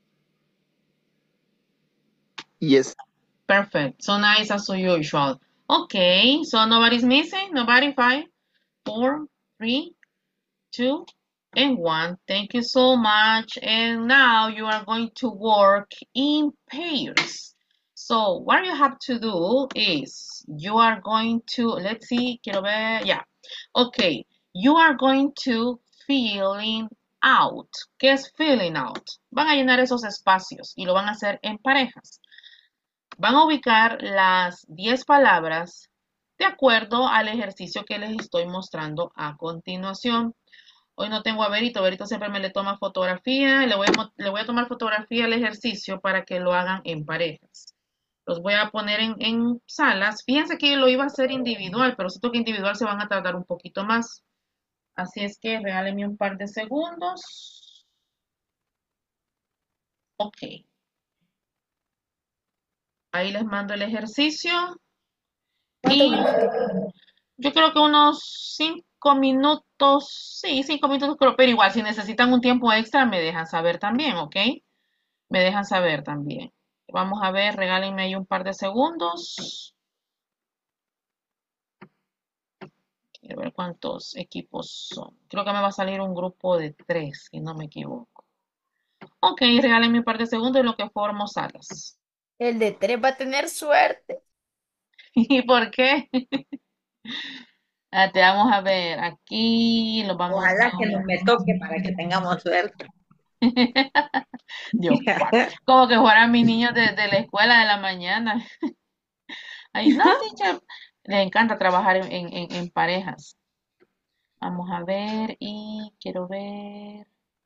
E: Yes.
A: Perfect. So nice as usual. Okay, so nobody's missing? Nobody? Five, four, three, two, and one. Thank you so much. And now you are going to work in pairs. So what you have to do is you are going to, let's see, quiero ver, yeah. Okay, you are going to filling out. ¿Qué es filling out? Van a llenar esos espacios y lo van a hacer en parejas. Van a ubicar las 10 palabras de acuerdo al ejercicio que les estoy mostrando a continuación. Hoy no tengo a Berito, Berito siempre me le toma fotografía, le voy a tomar fotografía al ejercicio para que lo hagan en parejas. Los voy a poner en salas. Fíjense que lo iba a hacer individual, pero siento que individual se van a tardar un poquito más. Así es que regálenme un par de segundos. Ok. Ahí les mando el ejercicio.
D: ¿Cuántos
A: Y
D: minutos?
A: yo creo que unos 5 minutos, sí, 5 minutos, pero igual, si necesitan un tiempo extra, me dejan saber también, ¿ok? Me dejan saber también. Vamos a ver, regálenme ahí un par de segundos. Quiero ver cuántos equipos son. Creo que me va a salir un grupo de 3, si no me equivoco. Ok, regálenme un par de segundos en lo que formo salas.
D: El de 3 va a tener suerte.
A: ¿Y por qué? Te vamos a ver. Aquí lo vamos
B: Ojalá que no me toque para que tengamos suerte.
A: Dios, como que fueran mis niños de la escuela de la mañana. Ay, no, teacher. Les encanta trabajar en parejas. Vamos a ver y quiero ver.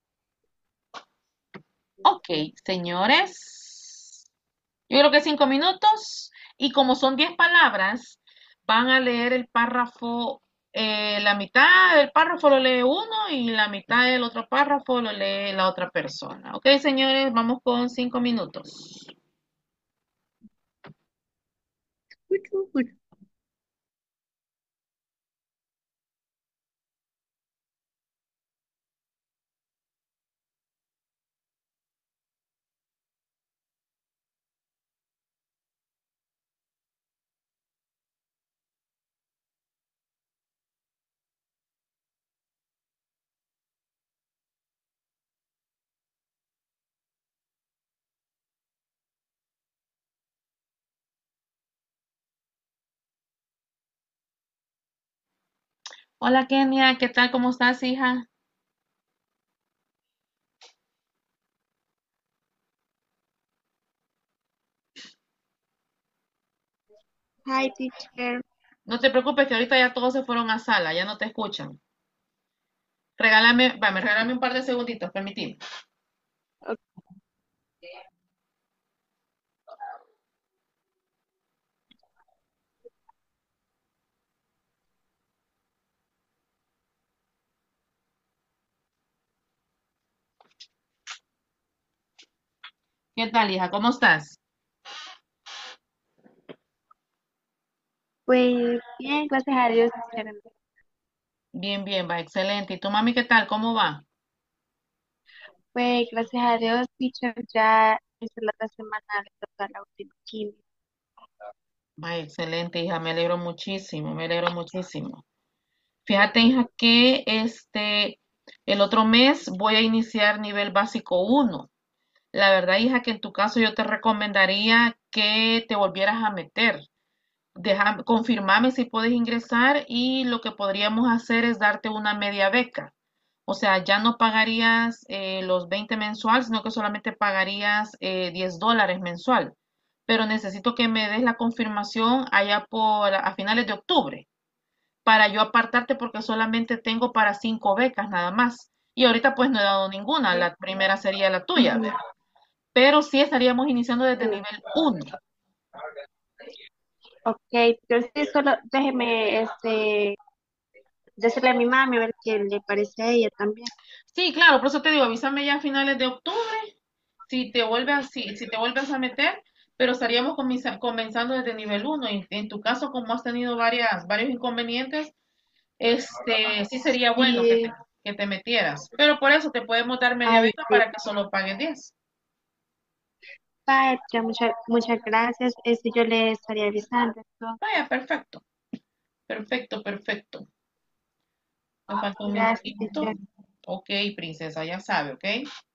A: Ok, señores. Yo creo que 5 minutos. Y como son 10 palabras, van a leer el párrafo. La mitad del párrafo lo lee uno y la mitad del otro párrafo lo lee la otra persona. Ok, señores, vamos con 5 minutos. Hola Kenia, ¿qué tal? ¿Cómo estás, hija?
C: Hi, teacher.
A: No te preocupes que ahorita ya todos se fueron a sala, ya no te escuchan. Regálame un par de segunditos, permitime. ¿Qué tal, hija? ¿Cómo estás?
C: Pues bien, gracias a Dios, teacher.
A: Bien, bien, va, excelente. ¿Y tu mami qué tal? ¿Cómo va?
H: Pues gracias a Dios, teacher, ya esta la otra semana le toca la última quimio.
A: Ay, excelente, hija, me alegro muchísimo, me alegro muchísimo. Fíjate, hija, que el otro mes voy a iniciar nivel básico 1. La verdad, hija, que en tu caso yo te recomendaría que te volvieras a meter. Confirmame si puedes ingresar y lo que podríamos hacer es darte una media beca. O sea, ya no pagarías los 20 mensual, sino que solamente pagarías $10 mensual. Pero necesito que me des la confirmación allá a finales de octubre para yo apartarte porque solamente tengo para 5 becas nada más. Y ahorita pues no he dado ninguna, la primera sería la tuya,
H: Ujú,
A: ¿verdad? Pero sí estaríamos iniciando desde
H: sí.
A: nivel 1.
H: Ok, entonces solo déjeme decirle a mi mami a ver qué le parece a ella también.
A: Sí, claro, por eso te digo, avísame ya a finales de octubre si te vuelves a meter, pero estaríamos comenzando desde nivel 1. En tu caso, como has tenido varios inconvenientes, sí sería bueno
H: Sí,
A: que te metieras. Pero por eso te podemos dar media
H: ay,
A: beca
H: sí.
A: para que solo pagues 10.
H: Vaya, muchas gracias. Yo le estaría avisando.
A: Vaya, perfecto, perfecto, perfecto. Me falta un
H: Gracias,
A: minutito.
H: teacher.
A: Ok, princesa, ya sabe, ¿ok?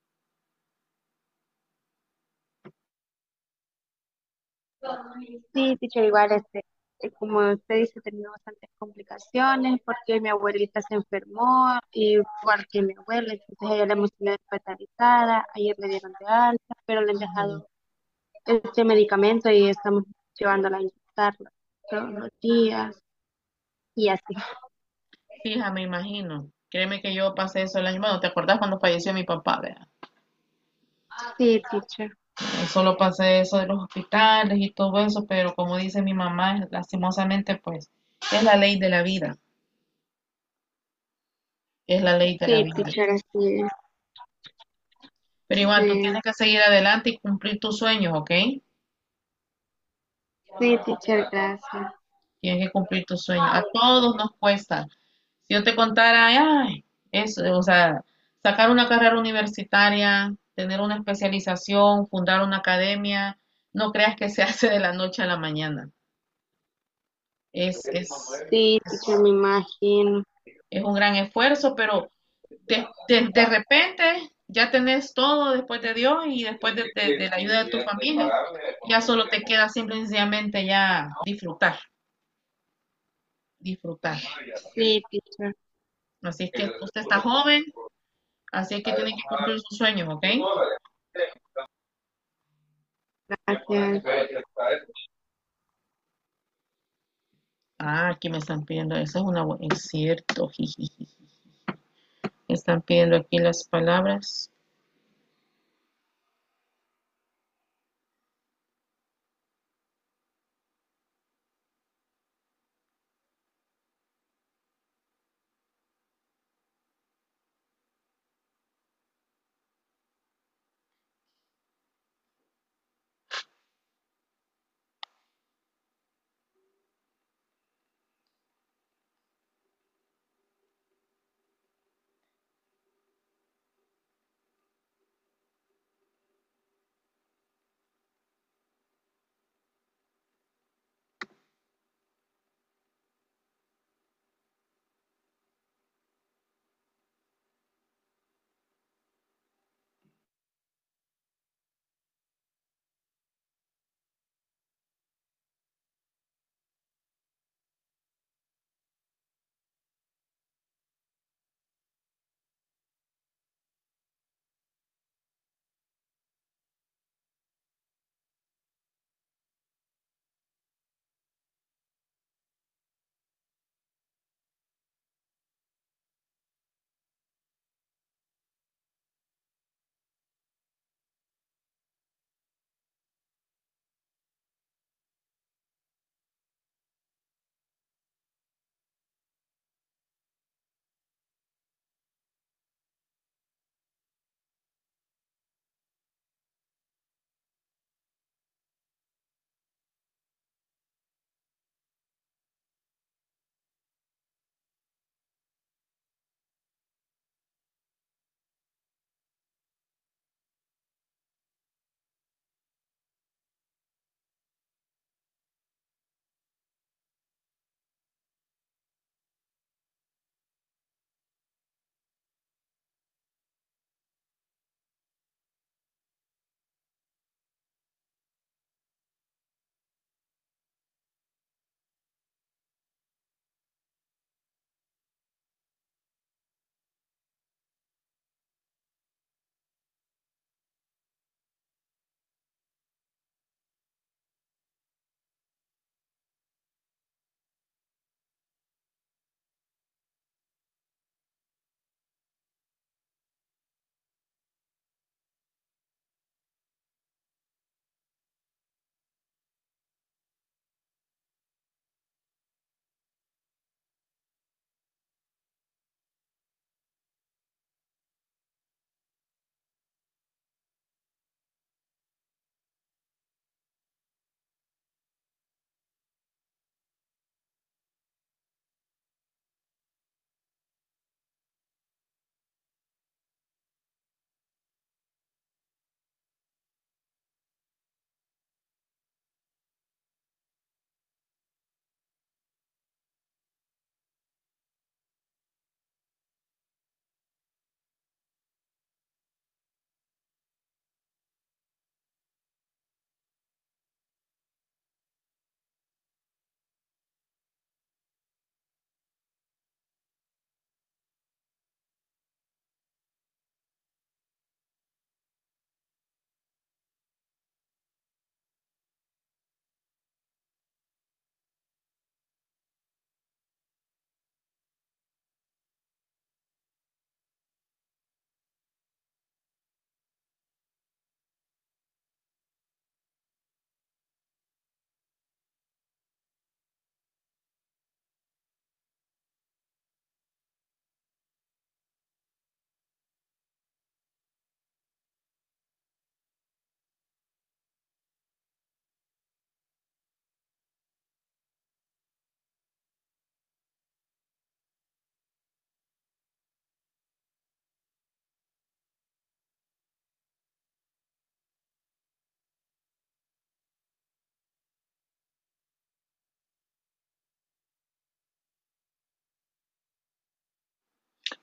H: Sí, teacher, igual, como usted dice, he tenido bastantes complicaciones porque mi abuelita se enfermó, igual que mi abuela, entonces a ella la hemos tenido hospitalizada, ayer le dieron de alta, pero le han
A: Ujú.
H: dejado este medicamento y estamos llevándola a inyectarla todos los días y así.
A: Hija, me imagino. Créeme que yo pasé eso el año. Bueno, ¿te acordás cuando falleció mi papá, verdad?
H: Sí, teacher.
A: Solo pasé eso de los hospitales y todo eso, pero como dice mi mamá, lastimosamente, pues es la ley de la vida. Es la ley de la
H: Sí,
A: vida.
H: teacher, así es.
A: Pero igual, tú
H: Sí,
A: tienes que seguir adelante y cumplir tus sueños, ¿ok?
H: sí, teacher, gracias.
A: Tienes que cumplir tus sueños. A todos nos cuesta. Si yo te contara, ay, eso, o sea, sacar una carrera universitaria, tener una especialización, fundar una academia, no creas que se hace de la noche a la mañana. Es, es,
H: Sí, teacher,
A: es,
H: me imagino.
A: es un gran esfuerzo, pero de repente ya tenés todo después de Dios y después de la ayuda de tu familia, ya solo te queda simple y sencillamente ya disfrutar, disfrutar.
H: Sí, teacher,
A: Así es que usted está joven, así es que tiene que cumplir sus sueños, ¿ok?
H: gracias.
A: Ah, aquí me están pidiendo, esa es es cierto, jijiji. Me están pidiendo aquí las palabras.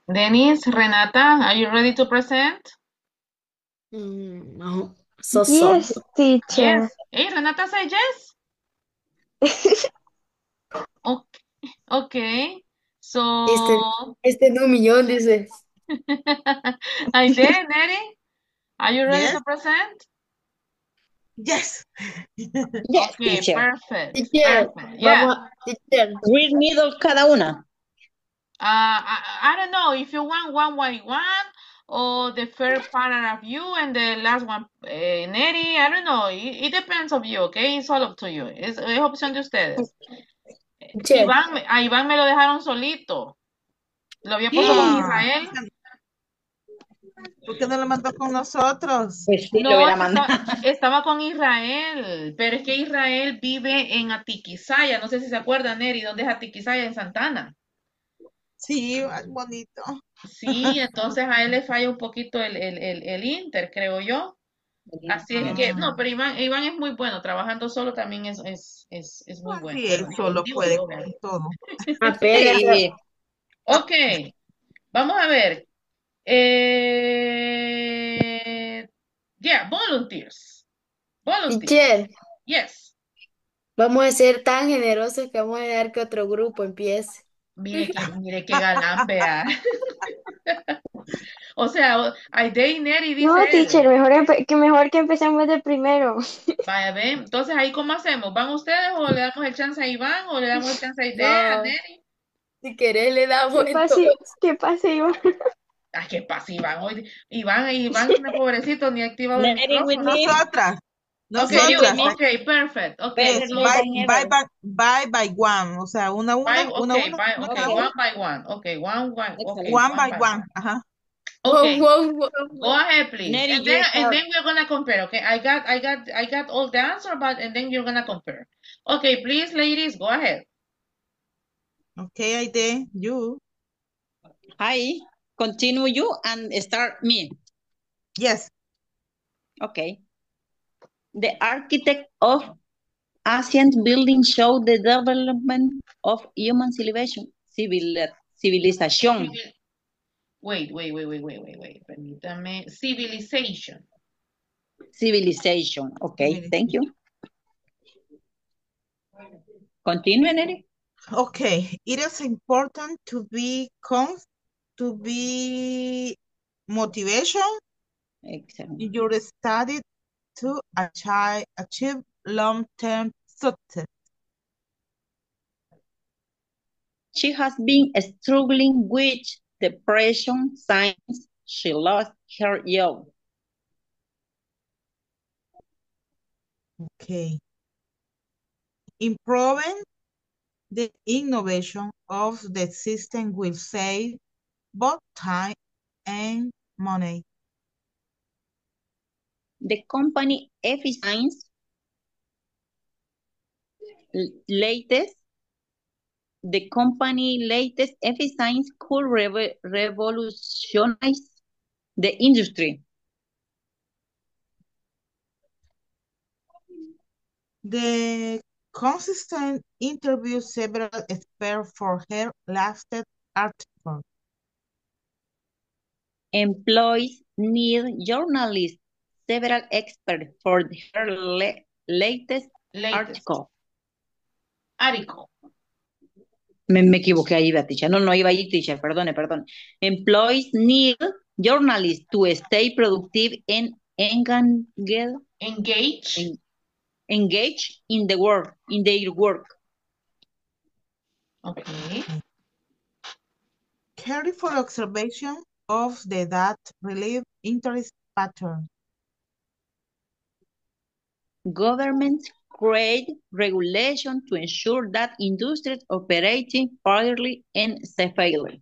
A: Dennis, Renata, are you ready to present?
D: No, so.
C: Yes, teacher.
A: Yes. Hey, Renata say yes. Okay. Okay.
D: Este,
A: So,
D: este en un millón, dice.
A: Aide, Neri, are you ready
F: Yes,
A: to present?
F: yes.
B: Yes,
A: Okay,
B: teacher.
A: perfect.
D: Teacher,
A: Perfect. Yeah.
D: vamos a, teacher,
B: Read middle cada una.
A: I don't know if you want one by one or the first paragraph you and the last one Neri. I don't know. It depends of you, okay? It's all up to you. Es opción de ustedes.
D: teacher.
A: A Iván me lo dejaron solito. Lo había puesto con
F: Ah,
A: Israel.
F: ¿por qué no lo mandó con nosotros?
B: Pues sí, lo
A: No,
B: hubiera
A: es que
B: mandado.
A: estaba con Israel, pero es que Israel vive en Atiquizaya. No sé si se acuerdan, Neri, ¿dónde es Atiquizaya? En Santana.
F: Sí, bonito.
A: Sí, entonces a él le falla un poquito el Inter, creo yo. Así es que,
F: Ah,
A: no, pero Iván es muy bueno, trabajando solo también es muy bueno.
F: sí, él
A: Bueno,
F: solo
A: digo
F: puede
A: yo, ¿verdad?
F: con todo.
D: Apenas,
B: Sí.
A: Ok, vamos a ver. Yeah, volunteers. Volunteers.
D: teacher,
A: Yes.
D: vamos a ser tan generosos que vamos a dejar que otro grupo empiece.
A: Mire qué galán, vea. O sea, Aide y Neri, dice
C: No, teacher,
A: él.
C: mejor que empecemos de primero.
A: Vaya, ven. Entonces, ¿ahí cómo hacemos? ¿Van ustedes o le damos el chance a Iván o le damos el chance a Aide, a
D: No,
A: Neri?
D: si querés le damos
C: ¿Qué
D: en
C: pase?
D: todos.
C: ¿Qué pase, Iván?
A: Ah, qué pasa, Iván. Hoy, Iván, pobrecito, ni ha activado el
B: Neri with
A: micrófono.
B: me.
F: Nosotras,
A: Okay, you.
B: Neri with
F: nosotras.
B: me.
A: Okay, perfect. Okay,
B: Better
F: Es
B: late
A: so
F: bye,
B: than
F: bye,
B: never.
F: bye, bye, by one. O sea,
A: okay,
F: una
A: okay,
F: cada
B: Okay.
F: uno.
A: one by one. Okay,
B: Excellent.
F: One
A: one
F: by
A: by
F: one.
A: one.
F: Ajá.
D: Wow,
A: Okay,
D: wow, wow,
A: go
D: wow.
A: ahead, please.
B: Neri,
A: And
B: you
A: then
B: start.
A: we're gonna compare. Okay, I got all the answer, but and then you're gonna compare. Okay, please, ladies, go ahead.
F: Okay, Aide, you.
B: Hi. Continue you and start me.
F: Yes.
B: Okay. The architect of ancient buildings show the development of human civilization.
A: Civil- Wait. Permítame. Civilization.
B: Civilization. Okay, thank
F: Civilization.
B: you. Continue, Neri.
F: Okay, it is important to be motivation
B: Excellent.
F: in your study to achieve long-term success.
B: She has been struggling with depression since she lost her job.
F: Okay. Improving the innovation of the system will save both time and money.
B: The company Efficience latest Efficience could revolutionize the industry.
F: The consistent interviewed several experts for her lasted article.
B: Employees need journalists, several experts for her latest
A: Latest
B: article.
A: article.
B: Me equivoqué ahí, Teacher. No, iba ahí, Teacher. Perdone. Employees need journalists to stay productive and
A: Engage.
B: engage in their work.
A: Okay.
F: Careful observation of the data relieve interest pattern.
B: Governments create regulation to ensure that industries operating fairly and safely.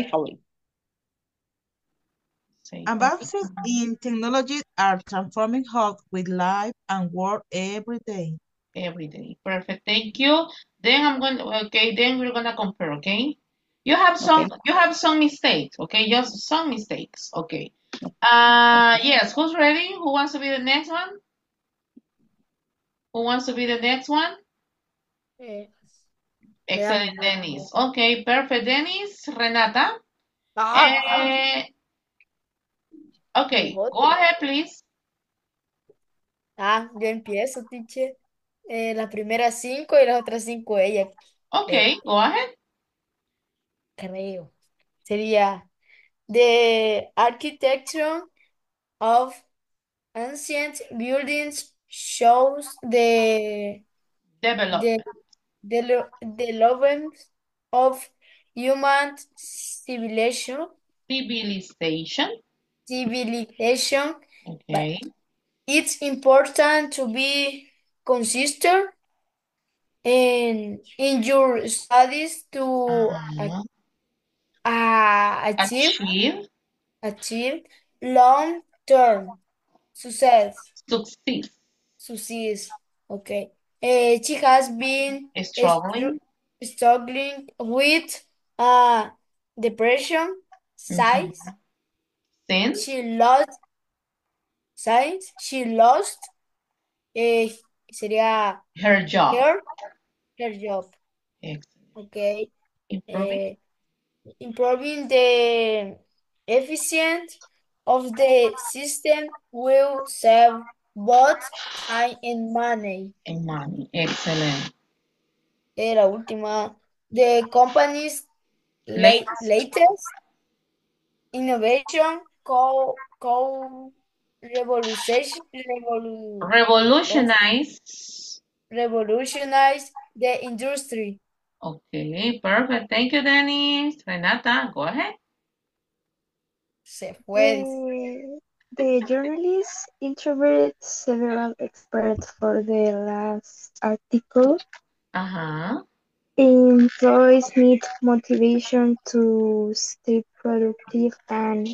F: Advances in technology are transforming how we live and work every day.
A: Every day. Perfect. Thank you. Then we're gonna compare, okay? You have some mistakes, okay? Just some mistakes. Okay. Yes, who's ready? Who wants to be the next one? Who wants to be the next one?
D: Eh,
A: Excellent,
D: veamos.
A: Dennis. Okay, perfect. Dennis, Renata.
D: Ah,
A: Eh, okay, go
D: Quijote.
A: ahead, please.
D: Yo empiezo, teacher. Las primeras 5 y las otras 5 ella.
A: Okay,
D: Creo,
A: go ahead.
D: creo. Sería the architecture of ancient buildings shows the
A: Development.
D: development of human
A: Civilization.
D: civilization, but
A: Okay.
D: it's important to be consistent in your studies to
A: Uh-huh.
D: achieve
A: Achieve
D: achieve long-term success.
A: success.
D: Success. Okay. She has been
A: Struggling.
D: struggling with uh, depression,
A: Mhm.
D: size.
A: Since
D: She lost size. She lost. Eh, sería
A: her job.
D: her her job.
A: Excellent.
D: Okay.
A: Improving.
D: Eh, improving the efficiency of the system will save both time and money.
A: And money. Excellent.
D: La última, the company's
A: Latest.
D: latest innovation co revolution
A: Revolutionize.
D: revolutionize the industry.
A: Okay, perfect. Thank you, Dennis. Renata, go ahead.
D: Se fue.
C: The journalist interviewed several experts for the last article.
A: Uh-huh.
C: Employees need motivation to stay productive and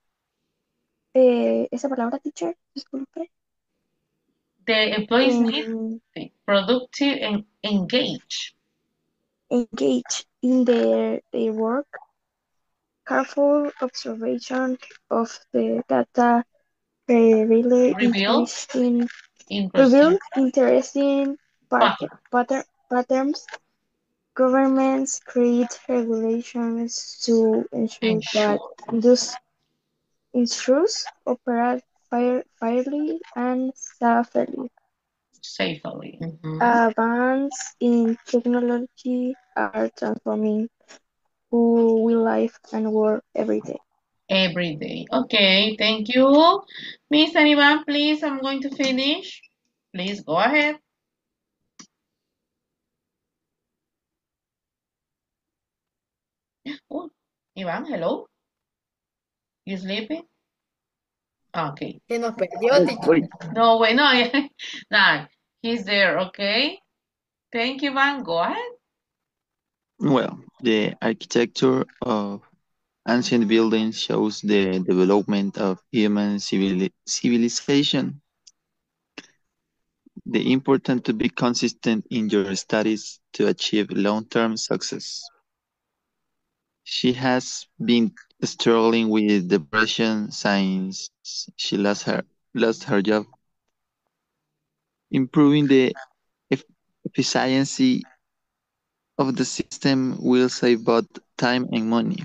C: esa palabra teacher, disculpe.
A: The employees need
C: En-
A: to be productive and engage.
C: engage in their work. Careful observation of the data reveal
A: Reveal interesting
C: interesting
A: pattern.
C: patterns. Governments create regulations to ensure that
A: Ensure
C: industries operate fairly and safely.
A: safely. Mhm.
C: Advances in technology are transforming who we live and work every day.
A: Every day. Okay, thank you. Miss Anivan, please, I'm going to finish. Please go ahead. Oh, Ivan, hello? You sleeping? Okay.
D: Se nos perdió,
G: Wait,
D: teacher.
G: wait.
A: No, wait, no, no, he's there, okay? Thank you, Ivan. Go ahead.
E: Well, the architecture of ancient buildings shows the development of human civilization. The important to be consistent in your studies to achieve long-term success. She has been struggling with depression since she lost her job. Improving the eff- efficiency of the system will save both time and money.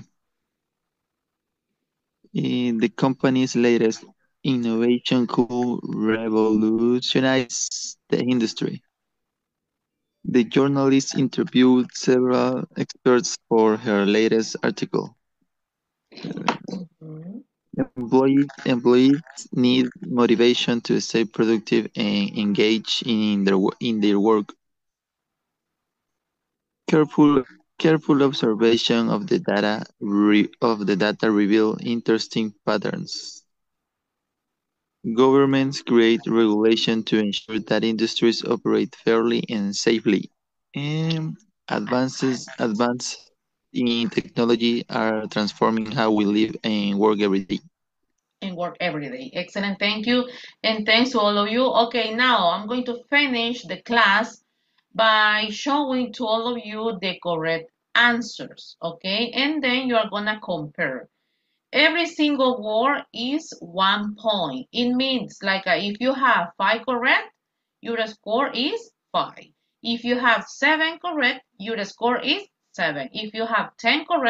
E: The company's latest innovation could revolutionize the industry. The journalist interviewed several experts for her latest article.
A: Mhm.
E: Employees need motivation to stay productive and engage in their work. Careful careful observation of the data reveal interesting patterns. Governments create regulation to ensure that industries operate fairly and safely. And advances in technology are transforming how we live and work every day.
A: And work every day. Excellent. Thank you. And thanks to all of you. Okay, now I'm going to finish the class by showing to all of you the correct answers. Okay, and then you are going to compare. Every single word is 1 point. It means like if you have 5 correct, your score is 5. If you have 7 correct, your score is 7. If you have 10 correct,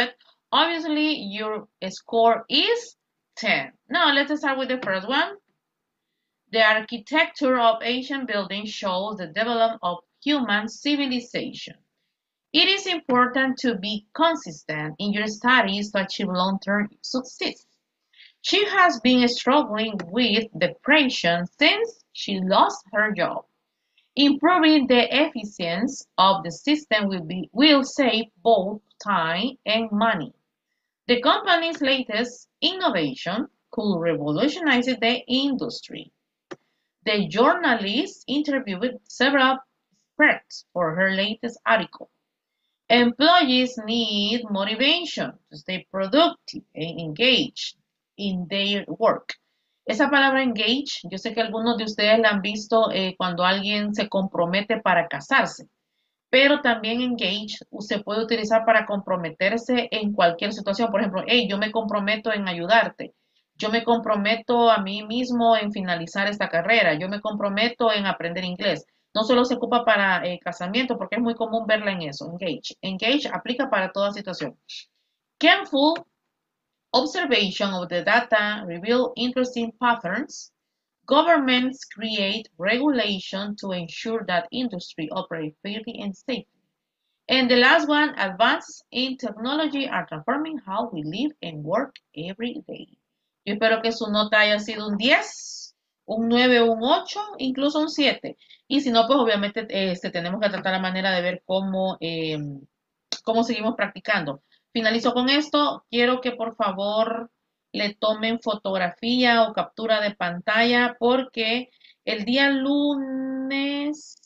A: Obviously, your score is 10. Now, let's start with the first one. The architecture of ancient buildings shows the development of human civilization. It is important to be consistent in your studies to achieve long-term success. She has been struggling with depression since she lost her job. Improving the efficiency of the system will save both time and money. The company's latest innovation could revolutionize the industry. The journalist interviewed several experts for her latest article. Employees need motivation to stay productive and engaged in their work. Esa palabra engage, yo sé que algunos de ustedes la han visto cuando alguien se compromete para casarse, pero también engage se puede utilizar para comprometerse en cualquier situación. Por ejemplo, hey, yo me comprometo en ayudarte, yo me comprometo a mí mismo en finalizar esta carrera, yo me comprometo en aprender inglés. No solo se ocupa para casamiento, porque es muy común verla en eso, engage. Engage aplica para toda situación. Careful observation of the data reveal interesting patterns. Governments create regulation to ensure that industry operates fairly and safely. And the last one, advances in technology are transforming how we live and work every day. Yo espero que su nota haya sido un 10, un 9, un 8, incluso un 7. Y si no, pues obviamente tenemos que tratar la manera de ver cómo seguimos practicando. Finalizo con esto. Quiero que por favor le tomen fotografía o captura de pantalla porque el día lunes,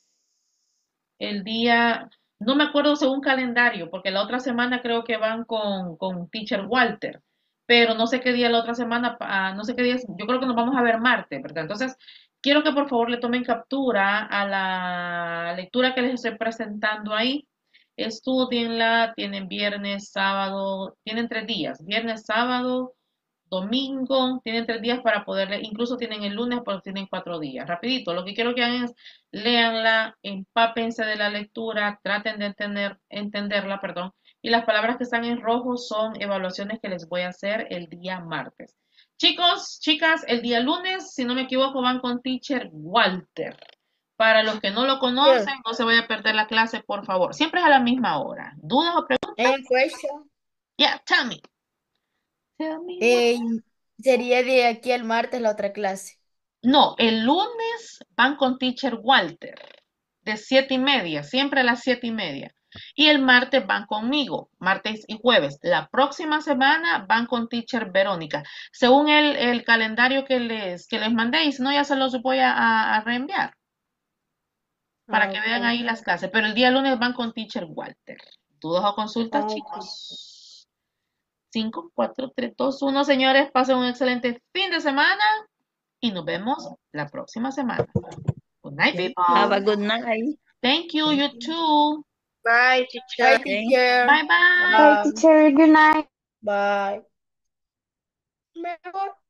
A: no me acuerdo según calendario, porque la otra semana creo que van con Teacher Walter, pero no sé qué día la otra semana, no sé qué día, yo creo que nos vamos a ver martes, ¿verdad? Entonces, quiero que por favor le tomen captura a la lectura que les estoy presentando ahí. Estudienla, tienen viernes, sábado, tienen 3 días, viernes, sábado, domingo, tienen 3 días para poderle, incluso tienen el lunes, pero tienen 4 días. Rapidito, lo que quiero que hagan es léanla, empápense de la lectura, traten de entenderla, perdón, y las palabras que están en rojo son evaluaciones que les voy a hacer el día martes. Chicos, chicas, el día lunes, si no me equivoco, van con Teacher Walter. Para los que no lo conocen, no se vaya a perder la clase, por favor. Siempre es a la misma hora. ¿Dudas o preguntas?
D: Question.
A: Yeah, tell me. Tell me
D: Sería de aquí al martes la otra clase.
A: No, el lunes van con Teacher Walter, de 7:30, siempre a las 7:30. Y el martes van conmigo, martes y jueves. La próxima semana van con Teacher Verónica. Según el calendario que les mandé, y si no, ya se los voy a reenviar para que vean ahí las clases. Pero el día lunes van con Teacher Walter. ¿Dudas o consultas, chicos? 5, 4, 3, 2, 1. Señores, pasen un excelente fin de semana. Y nos vemos la próxima semana. Good night, people.
B: Have a good night.
A: Thank you, you too.
H: Bye, teacher.
D: Bye, teacher.
A: Bye, bye.
C: Bye, teacher. Good night.
D: Bye. Mejor.